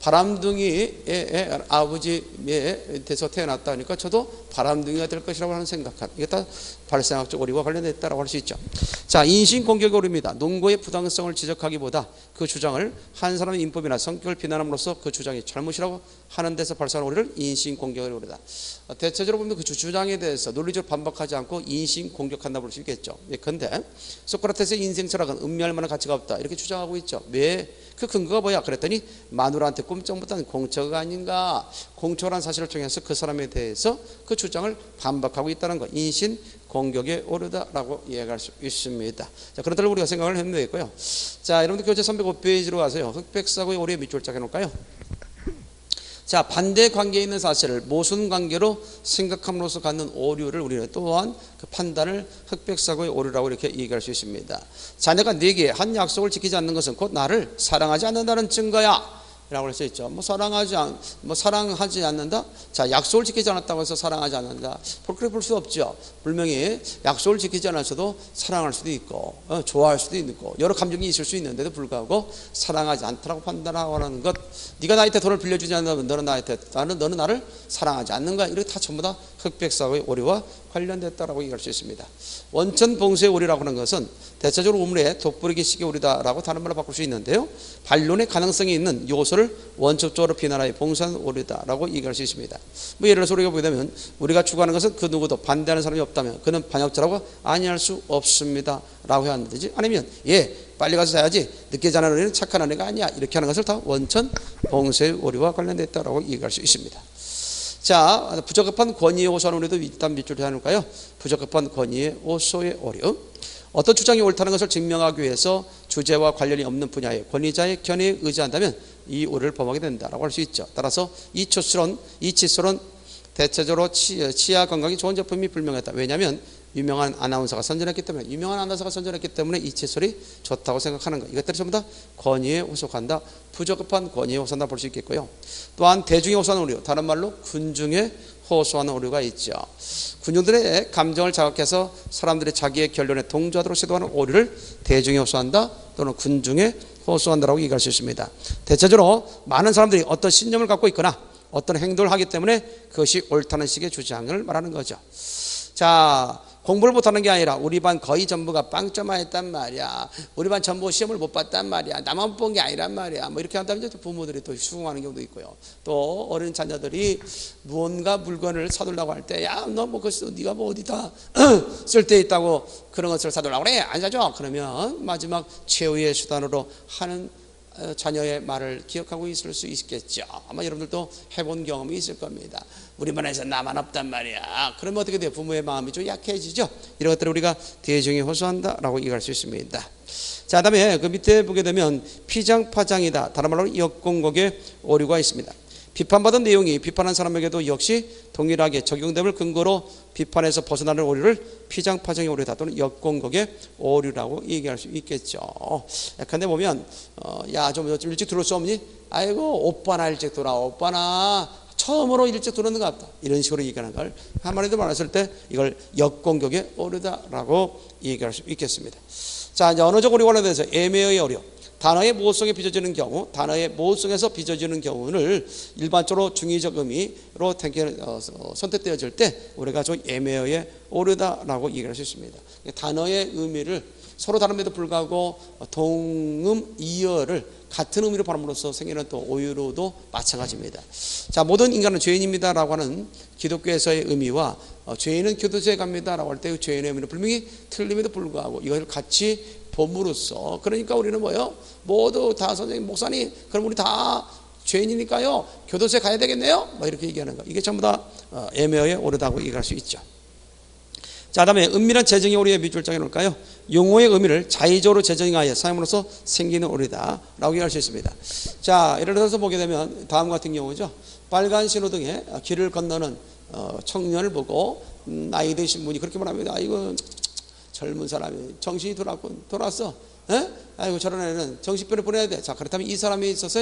바람둥이의 아버지에 대해서 태어났다 하니까 저도 바람둥이가 될 것이라고 하는 생각한 이게 다 발생학적 오류와 관련됐다고 할 수 있죠. 자, 인신공격의 오류입니다. 논거의 부당성을 지적하기보다 그 주장을 한 사람의 인법이나 성격을 비난함으로써 그 주장이 잘못이라고 하는 데서 발생하는 오류를 인신공격의 오류다. 대체적으로 보면 그 주장에 대해서 논리적으로 반박하지 않고 인신공격한다 볼 수 있겠죠. 그런데 소크라테스의 인생 철학은 음미할 만한 가치가 없다 이렇게 주장하고 있죠. 왜? 그 근거가 뭐야? 그랬더니 마누라한테 꿈쩍 못한 공처가 아닌가. 공처란 사실을 통해서 그 사람에 대해서 그 주장을 반박하고 있다는 거. 인신 공격에 오르다라고 이해할 수 있습니다. 자, 그런 대로 우리가 생각을 해면 되겠고요. 자, 여러분들 교재 305페이지로 가세요. 흑백사고의 오류에 밑줄 짝 해놓을까요? 자, 반대 관계에 있는 사실을 모순 관계로 생각함으로써 갖는 오류를 우리는 또한 그 판단을 흑백사고의 오류라고 이렇게 얘기할 수 있습니다. 자네가 네게 한 약속을 지키지 않는 것은 곧 나를 사랑하지 않는다는 증거야 라고 할 수 있죠. 사랑하지 않는다? 자, 약속을 지키지 않았다고 해서 사랑하지 않는다. 그렇게 볼 수 없죠. 분명히 약속을 지키지 않았어도 사랑할 수도 있고, 좋아할 수도 있고, 여러 감정이 있을 수 있는데도 불구하고 사랑하지 않다라고 판단하는 것. 네가 나한테 돈을 빌려주지 않는다면 너는 나를 사랑하지 않는 거야. 이렇게 다 전부 다 흑백사고의 오류와 관련됐다라고 얘기할 수 있습니다. 원천 봉쇄의 오류라고 하는 것은 대체적으로 우물에 돋부리기식의 오류다라고 다른 말로 바꿀 수 있는데요. 반론의 가능성이 있는 요소를 원칙적으로 비난하여 봉쇄한 오류다라고 얘기할 수 있습니다. 뭐 예를 들어서 우리가 보게 되면 우리가 추구하는 것은 그 누구도 반대하는 사람이 없다면 그는 반역자라고 아니할 수 없습니다 라고 해야 하는 되지. 아니면 빨리 가서 자야지 늦게 자는 어린이는 착한 아내가 아니야 이렇게 하는 것을 다 원천 봉쇄의 오류와 관련됐다라고 얘기할 수 있습니다. 자, 부적합한 권위의 호소하는 우리도 일단 밑줄을 해놓을까요? 부적합한 권위의 호소의 오류. 어떤 주장이 옳다는 것을 증명하기 위해서 주제와 관련이 없는 분야의 권위자의 견해에 의지한다면 이 오류를 범하게 된다라고 할 수 있죠. 따라서 이 칫솔은 대체적으로 치아 건강이 좋은 제품이 불명했다. 왜냐하면 유명한 아나운서가 선전했기 때문에 이 칫솔이 좋다고 생각하는 것. 이것들이 전부 다 권위에 호속한다. 부적합한 권위에 호소한다 볼 수 있겠고요. 또한 대중에 호소하는 오류, 다른 말로 군중에 호소하는 오류가 있죠. 군중들의 감정을 자극해서 사람들이 자기의 결론에 동조하도록 시도하는 오류를 대중에 호소한다 또는 군중에 호소한다라고 얘기할 수 있습니다. 대체적으로 많은 사람들이 어떤 신념을 갖고 있거나 어떤 행동을 하기 때문에 그것이 옳다는 식의 주장을 말하는 거죠. 자, 공부를 못하는 게 아니라 우리 반 거의 전부가 빵점만 했단 말이야. 우리 반 전부 시험을 못 봤단 말이야. 나만 못 본 게 아니란 말이야. 뭐 이렇게 한다면 이제 부모들이 또 수긍하는 경우도 있고요. 또 어린 자녀들이 무언가 물건을 사달라고 할 때, 야, 너 뭐 그거 네가 뭐 어디다 쓸 데 있다고 그런 것을 사달라고 그래? 안 사줘. 그러면 마지막 최후의 수단으로 하는 자녀의 말을 기억하고 있을 수 있겠죠. 아마 여러분들도 해본 경험이 있을 겁니다. 우리 반에서 나만 없단 말이야. 그러면 어떻게 돼요? 부모의 마음이 좀 약해지죠. 이런 것들을 우리가 대중에 호소한다라고 얘기할 수 있습니다. 자, 다음에 그 밑에 보게 되면 피장파장이다. 다른 말로 역공곡의 오류가 있습니다. 비판받은 내용이 비판한 사람에게도 역시 동일하게 적용됨을 근거로 비판에서 벗어나는 오류를 피장파장의 오류다 또는 역공곡의 오류라고 얘기할 수 있겠죠. 근데 보면 야, 좀 일찍 들어올 수 없니? 아이고, 오빠나 일찍 들어와. 오빠나 처음으로 일찍 들어오는 것 같다. 이런 식으로 얘기하는 걸 한마디로 말했을 때 이걸 역공격의 오류다라고 얘기할 수 있겠습니다. 자, 이제 언어적 오류 관련돼서 애매의 오류. 단어의 모호성에 빚어지는 경우, 단어의 모호성에서 빚어지는 경우를 일반적으로 중의적 의미로 선택되어질 때 우리가 좀 애매의 오류다라고 얘기할 수 있습니다. 단어의 의미를 서로 다름에도 불구하고 동음, 이어를 같은 의미로 발음으로써 생기는 또 오류도 마찬가지입니다. 자, 모든 인간은 죄인입니다라고 하는 기독교에서의 의미와 죄인은 교도소에 갑니다라고 할 때 죄인의 의미는 분명히 틀림에도 불구하고 이것을 같이 봄으로써, 그러니까 우리는 뭐예요? 모두 다 선생님, 목사님, 그럼 우리 다 죄인이니까요 교도소에 가야 되겠네요? 뭐 이렇게 얘기하는 거. 이게 전부 다 애매어에 오르다고 얘기할 수 있죠. 자, 다음에 은밀한 재정의 오류의 밑줄 정해놓을까요? 용어의 의미를 자의적으로 재정하여 사용으로써 생기는 오류다라고 얘기할 수 있습니다. 자, 예를 들어서 보게 되면 다음 같은 경우죠. 빨간 신호등에 길을 건너는 청년을 보고 나이 드신 분이 그렇게 말합니다. 아이고, 젊은 사람이 정신이 돌았어. 에? 아이고, 저런 애는 정신병을 보내야 돼. 자, 그렇다면 이 사람에 있어서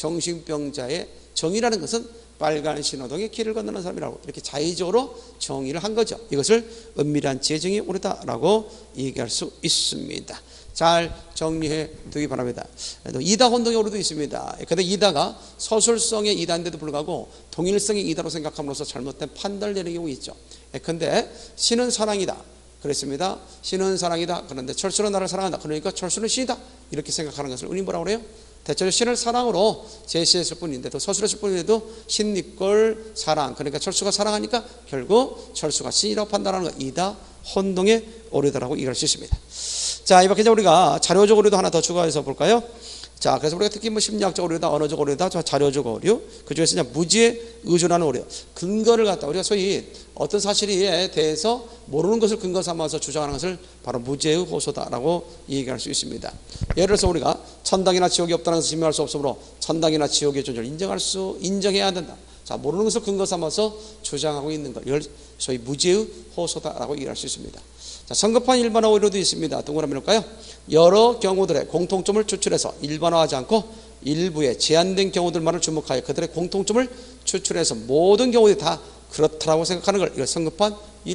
정신병자의 정의라는 것은 빨간 신호등에 길을 건너는 사람이라고 이렇게 자의적으로 정의를 한 거죠. 이것을 은밀한 재정이 오르다라고 얘기할 수 있습니다. 잘 정리해 두기 바랍니다. 이다 혼동의 오류도 있습니다. 그런데 이다가 서술성의 이다인데도 불구하고 동일성의 이다로 생각함으로써 잘못된 판단을 내리는 경우 있죠. 그런데 신은 사랑이다. 그랬습니다. 신은 사랑이다. 그런데 철수는 나를 사랑한다. 그러니까 철수는 신이다. 이렇게 생각하는 것을 우리 뭐라고 그래요? 대체로 신을 사랑으로 제시했을 뿐인데 또 서술했을 뿐인데도 신 이꼴 사랑, 그러니까 철수가 사랑하니까 결국 철수가 신이라고 판단하는 것, 이다 혼동의 오류다라고 얘기할 수 있습니다. 자, 이밖에 우리가 자료적 오류도 하나 더 추가해서 볼까요? 자, 그래서 우리가 특히 뭐 심리학적 오류다, 언어적 오류다, 자료적 오류, 그 중에서 이제 무지에 의존하는 오류, 근거를 갖다 우리가 소위 어떤 사실에 대해서 모르는 것을 근거 삼아서 주장하는 것을 바로 무지의 호소다라고 얘기할 수 있습니다. 예를 들어서 우리가 천당이나 지옥이 없다는 것을 증명할 수 없으므로 천당이나 지옥의 존재를 인정해야 된다. 자, 모르는 것을 근거 삼아서 주장하고 있는 것, 이걸 소위 무지의 호소다라고 얘기할 수 있습니다. 자, 성급한 일반화 오류도 있습니다. 동그라미 놓을까요? 여러 경우들의 공통점을 추출해서 일반화하지 않고 일부의 제한된 경우들만을 주목하여 그들의 공통점을 추출해서 모든 경우들이 다 그렇다라고 생각하는 걸 이걸 성급한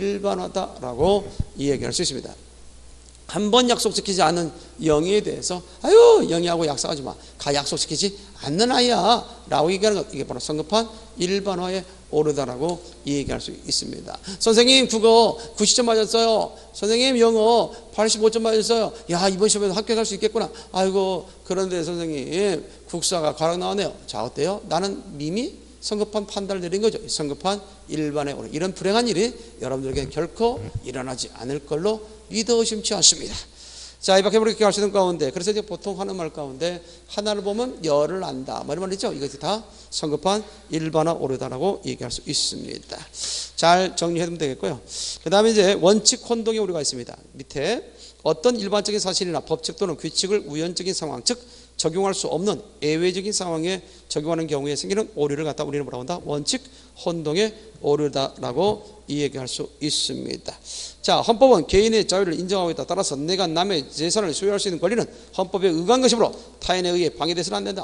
일반화다라고 이야기할 수 있습니다. 한 번 약속시키지 않은 영희에 대해서 아유, 영희하고 약속하지 마. 약속시키지 않는 아이야 라고 얘기하는 것, 이게 바로 성급한 일반화의 오르다라고 얘기할 수 있습니다. 선생님 국어 90점 맞았어요. 선생님 영어 85점 맞았어요. 야, 이번 시험에도 합격할 수 있겠구나. 아이고, 그런데 선생님 국사가 과락 나왔네요. 자, 어때요? 나는 이미 성급한 판단을 내린 거죠. 성급한 일반의 오류. 이런 불행한 일이 여러분들에게 결코 일어나지 않을 걸로 믿어 의심치 않습니다. 자, 이밖에 그렇게 하시는 가운데, 그래서 이제 보통 하는 말 가운데 하나를 보면 열을 안다, 뭐 이런 말이죠. 이것이 다 성급한 일반화 오류다라고 얘기할 수 있습니다. 잘 정리해두면 되겠고요. 그 다음에 이제 원칙 혼동의 오류가 있습니다. 밑에 어떤 일반적인 사실이나 법칙 또는 규칙을 우연적인 상황, 즉 적용할 수 없는 예외적인 상황에 적용하는 경우에 생기는 오류를 갖다 우리는 뭐라고 한다? 원칙 혼동의 오류다라고 이야기할 수 있습니다. 자, 헌법은 개인의 자유를 인정하고 있다. 따라서 내가 남의 재산을 소유할 수 있는 권리는 헌법에 의거한 것이므로 타인에 의해 방해돼서는 안 된다.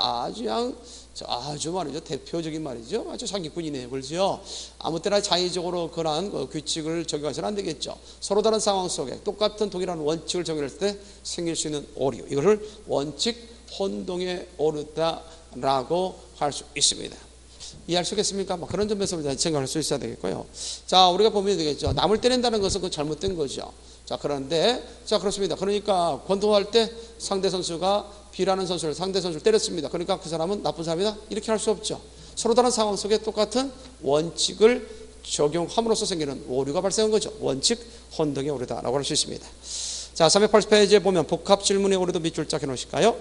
아주 말이죠. 대표적인 말이죠. 아주 사기꾼이네요. 그렇죠? 아무 때나 자의적으로 그러한 규칙을 적용해서는 안 되겠죠. 서로 다른 상황 속에 똑같은 동일한 원칙을 적용할 때 생길 수 있는 오류. 이것을 원칙 혼동의 오류다라고 할 수 있습니다. 이해할 수 있겠습니까? 그런 점에서 생각할 수 있어야 되겠고요. 자, 우리가 보면 되겠죠. 남을 때린다는 것은 그 잘못된 거죠. 자, 그런데, 자, 그렇습니다. 그러니까 권투할 때 상대 선수가 B라는 선수를 상대 선수를 때렸습니다. 그러니까 그 사람은 나쁜 사람이다? 이렇게 할 수 없죠. 서로 다른 상황 속에 똑같은 원칙을 적용함으로써 생기는 오류가 발생한 거죠. 원칙 혼동의 오류다라고 할 수 있습니다. 자, 380페이지에 보면 복합 질문의 오류도 밑줄 쫙 해놓으실까요?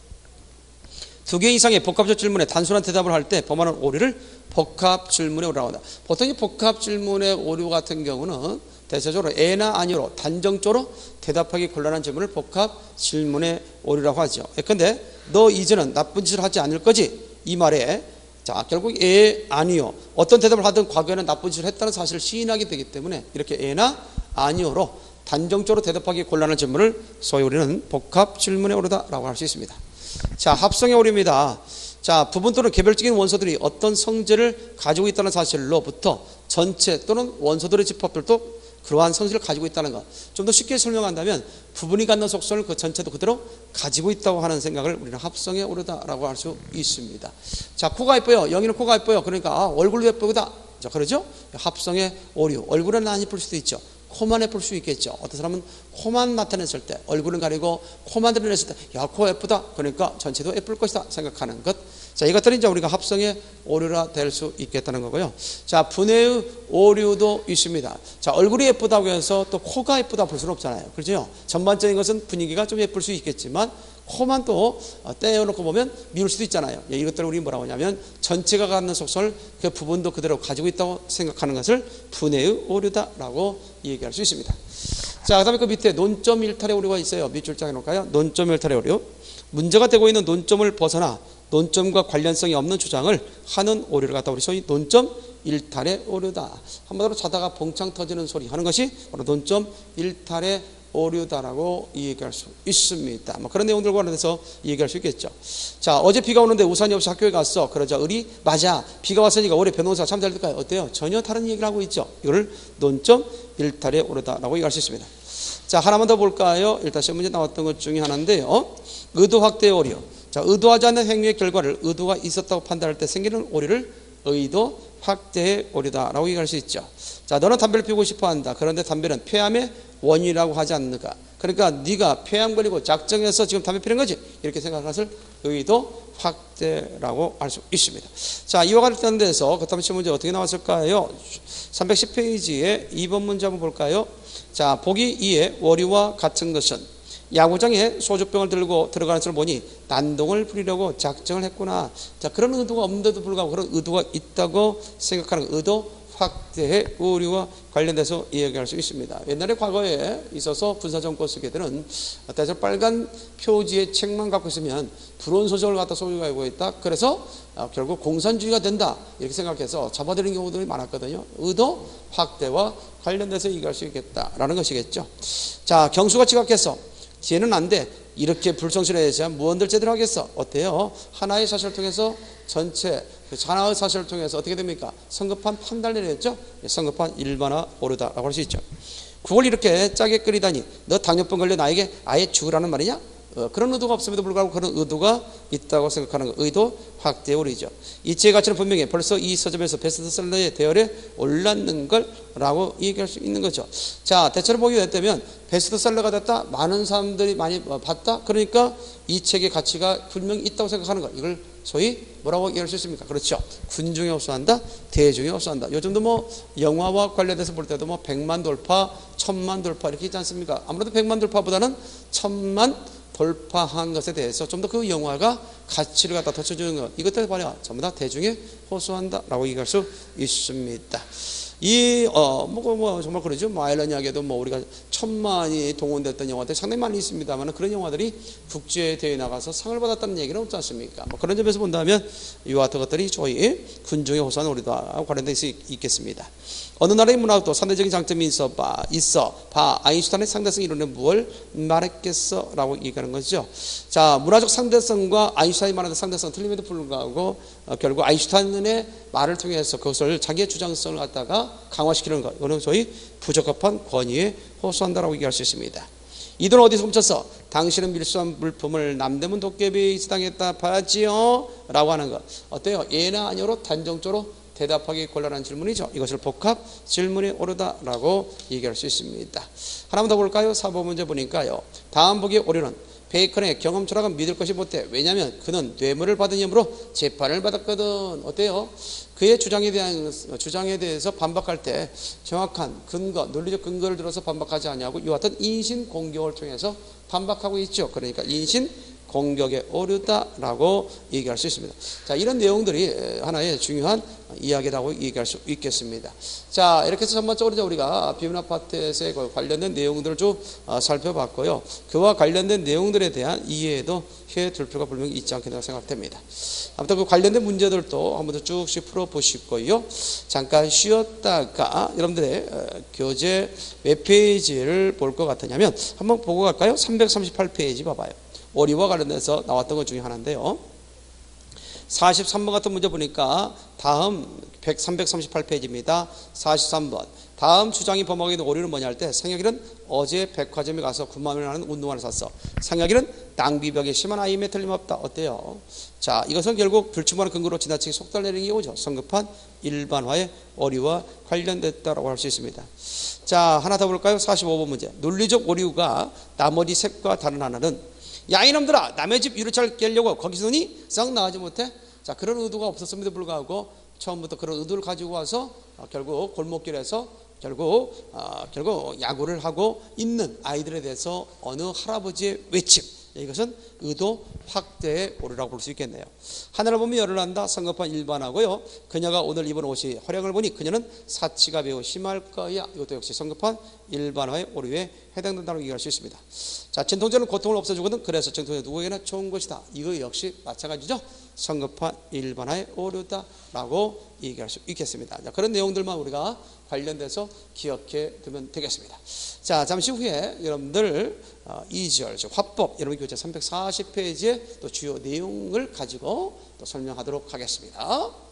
2개 이상의 복합적 질문에 단순한 대답을 할 때 범하는 오류를 복합 질문의 오류라고 한다. 보통 이 복합 질문의 오류 같은 경우는 대체적으로 예나 아니로 단정적으로 대답하기 곤란한 질문을 복합 질문의 오류라고 하죠. 그런데 너 이제는 나쁜 짓을 하지 않을 거지? 이 말에 자, 결국 예, 아니요. 어떤 대답을 하든 과거에는 나쁜 짓을 했다는 사실을 시인하게 되기 때문에 이렇게 예나 아니요로 단정적으로 대답하기 곤란한 질문을 소위 우리는 복합 질문의 오류다라고 할 수 있습니다. 자, 합성의 오류입니다. 자, 부분 또는 개별적인 원소들이 어떤 성질을 가지고 있다는 사실로부터 전체 또는 원소들의 집합들도 그러한 성질을 가지고 있다는 것. 좀 더 쉽게 설명한다면 부분이 갖는 속성을 그 전체도 그대로 가지고 있다고 하는 생각을 우리는 합성의 오류다라고 할 수 있습니다. 자, 코가 예뻐요. 영희는 코가 예뻐요. 그러니까 얼굴도 예쁘다. 자, 그러죠? 합성의 오류. 얼굴은 안 예쁠 수도 있죠. 코만 예쁠 수 있겠죠. 어떤 사람은 코만 나타냈을 때, 얼굴은 가리고 코만 드러냈을 때, 야, 코 예쁘다. 그러니까 전체도 예쁠 것이다 생각하는 것. 자, 이것들이 이제 우리가 합성의 오류라 될 수 있겠다는 거고요. 자, 분해의 오류도 있습니다. 자, 얼굴이 예쁘다고 해서 또 코가 예쁘다 볼 수는 없잖아요. 그렇죠? 전반적인 것은 분위기가 좀 예쁠 수 있겠지만 코만 또 떼어놓고 보면 미울 수도 있잖아요. 이것들을 우리 뭐라고 하냐면 전체가 갖는 속성을 그 부분도 그대로 가지고 있다고 생각하는 것을 분해의 오류다라고 얘기할 수 있습니다. 자, 그 다음에 그 밑에 논점 일탈의 오류가 있어요. 밑줄 쫙 해놓을까요? 논점 일탈의 오류. 문제가 되고 있는 논점을 벗어나 논점과 관련성이 없는 주장을 하는 오류를 갖다 우리 소위 논점 일탈의 오류다. 한마디로 자다가 봉창 터지는 소리 하는 것이 바로 논점 일탈의 오류다라고 얘기할 수 있습니다. 그런 내용들과 관련해서 얘기할 수 있겠죠. 자, 어제 비가 오는데 우산이 없이 학교에 갔어. 그러자 을이 맞아. 비가 왔으니까 올해 변호사 참 잘 될까요? 어때요? 전혀 다른 얘기를 하고 있죠. 이거를 논점 일탈의 오류다라고 얘기할 수 있습니다. 자, 하나만 더 볼까요? 일단 시험 문제 나왔던 것 중에 하나인데요. 의도 확대의 오류. 자, 의도하지 않는 행위의 결과를 의도가 있었다고 판단할 때 생기는 오류를 의도 확대의 오류다라고 얘기할 수 있죠. 자, 너는 담배를 피우고 싶어 한다. 그런데 담배는 폐암의 원인이라고 하지 않는가. 그러니까 네가 폐암 걸리고 작정해서 지금 담배 피는 거지. 이렇게 생각하는 것을 의도 확대라고 할 수 있습니다. 자, 이와 같은 데서 그 다음 시험 문제 어떻게 나왔을까요? 310페이지에 2번 문제 한번 볼까요? 자, 보기 2에 월유와 같은 것은 야구장에 소주병을 들고 들어가는 것을 보니 난동을 부리려고 작정을 했구나. 자, 그런 의도가 없는데도 불구하고 그런 의도가 있다고 생각하는 의도 확대의 오류와 관련돼서 이야기할 수 있습니다. 옛날에 과거에 있어서 군사정권 쓰게들은 대체로 빨간 표지의 책만 갖고 있으면 불온 소식을 갖다 소유하고 있다. 그래서 결국 공산주의가 된다 이렇게 생각해서 잡아들이는 경우들이 많았거든요. 의도 확대와 관련돼서 얘기할 수 있겠다라는 것이겠죠. 자, 경수가 지각했어. 쟤는 안 돼. 이렇게 불성실해야 무언들 제대로 하겠어. 어때요? 하나의 사실을 통해서 전체 하나의 사실을 통해서 어떻게 됩니까? 성급한 판단을 내렸죠. 성급한 일반화 오류다라고 할 수 있죠. 그걸 이렇게 짜게 끓이다니 너 당뇨병 걸려 나에게 아예 죽으라는 말이냐? 그런 의도가 없음에도 불구하고 그런 의도가 있다고 생각하는 거, 의도 확대 오류죠. 이치의 가치는 분명히 벌써 이 서점에서 베스트셀러의 대열에 올랐는 걸라고 얘기할 수 있는 거죠. 자, 대체로 보게 됐다면 베스트셀러가 됐다, 많은 사람들이 많이 봤다. 그러니까 이 책의 가치가 분명히 있다고 생각하는 거, 이걸 소위 뭐라고 얘기할 수 있습니까? 그렇죠. 군중에 흡수한다, 대중에 흡수한다. 요즘도 뭐 영화와 관련돼서 볼 때도 뭐 100만 돌파, 1000만 돌파 이렇게 있지 않습니까? 아무래도 100만 돌파보다는 1000만 돌파한 것에 대해서 좀 더 그 영화가 가치를 갖다 덧쳐주는 것, 이것들 말이야 전부 다 대중에 호소한다라고 얘기할 수 있습니다. 정말 그러죠. 아일랜드 이야기에도 우리가 1000만이 동원됐던 영화들이 상당히 많이 있습니다만 그런 영화들이 국제대회에 나가서 상을 받았다는 얘기는 없지 않습니까? 그런 점에서 본다면 이와 같은 것들이 저희 군중의 호소한 우리와 관련되어 있겠습니다. 어느 나라의 문학도 상대적인 장점이 있어 봐 아인슈타인의 상대성 이론은 무엇을 말했겠어? 라고 얘기하는 거죠. 자, 문화적 상대성과 아인슈타인이 말하는 상대성 틀림에도 불구하고 결국 아인슈타인의 말을 통해서 그것을 자기의 주장성을 갖다가 강화시키는 것, 이거는 저희 부적합한 권위에 호소한다라고 얘기할 수 있습니다. 이 돈 어디서 훔쳤어? 당신은 밀수한 물품을 남대문 도깨비에 입수당했다 봐야지요? 라고 하는 것 어때요? 예나 아니오로 단정적으로 대답하기 곤란한 질문이죠. 이것을 복합 질문이 옳다라고 얘기할 수 있습니다. 하나만 더 볼까요? 사법 문제 보니까요. 다음 보기의 오류는 베이컨의 경험 철학은 믿을 것이 못해. 왜냐하면 그는 뇌물을 받은 혐의로 재판을 받았거든. 어때요? 그의 주장에 대해서 반박할 때 정확한 근거, 논리적 근거를 들어서 반박하지 아니하고 이와 같은 인신 공격을 통해서 반박하고 있죠. 그러니까 인신 공격에 오르다라고 얘기할 수 있습니다. 자, 이런 내용들이 하나의 중요한 이야기라고 얘기할 수 있겠습니다. 자, 이렇게 해서 전반적으로 우리가 비문학 파트에서의 관련된 내용들을 좀 살펴봤고요. 그와 관련된 내용들에 대한 이해도 해둘 필요가 분명히 있지 않겠나 생각됩니다. 아무튼 그 관련된 문제들도 한번 더 쭉씩 풀어보시고요. 잠깐 쉬었다가 여러분들의 교재 몇 페이지를 볼 것 같으냐면 한번 보고 갈까요? 338페이지 봐봐요. 오리와 관련돼서 나왔던 것 중에 하나인데요. 43번 같은 문제 보니까 다음 338페이지입니다. 43번. 다음 주장이 범하게 된 오류는 뭐냐 할 때 상혁이는 어제 백화점에 가서 9만 원을 하는 운동화를 샀어. 상혁이는 낭비벽에 심한 아임에 틀림없다. 어때요? 자, 이것은 결국 불충분한 근거로 지나치게 속달내리는 게 오죠. 성급한 일반화의 오류와 관련됐다고 할 수 있습니다. 자, 하나 더 볼까요? 45번 문제. 논리적 오류가 나머지 색과 다른 하나는 야 이놈들아 남의 집 유리창을 깨려고 거기서 노니 썩 나가지 못해? 자, 그런 의도가 없었음에도 불구하고 처음부터 그런 의도를 가지고 와서 결국 골목길에서 결국 야구를 하고 있는 아이들에 대해서 어느 할아버지의 외침, 이것은 의도 확대의 오류라고 볼 수 있겠네요. 하늘을 보면 열을 난다. 성급한 일반하고요. 그녀가 오늘 입은 옷이 화려함을 보니 그녀는 사치가 매우 심할 거야. 이것도 역시 성급한 일반화의 오류에 해당된다고 얘기할 수 있습니다. 자, 진통제는 고통을 없애주거든. 그래서 진통제 누구에게나 좋은 것이다. 이거 역시 마찬가지죠. 성급한 일반화의 오류다라고 얘기할 수 있겠습니다. 자, 그런 내용들만 우리가 관련돼서 기억해 두면 되겠습니다. 자, 잠시 후에 여러분들 2절 화법 여러분 교재 340페이지에 또 주요 내용을 가지고 또 설명하도록 하겠습니다.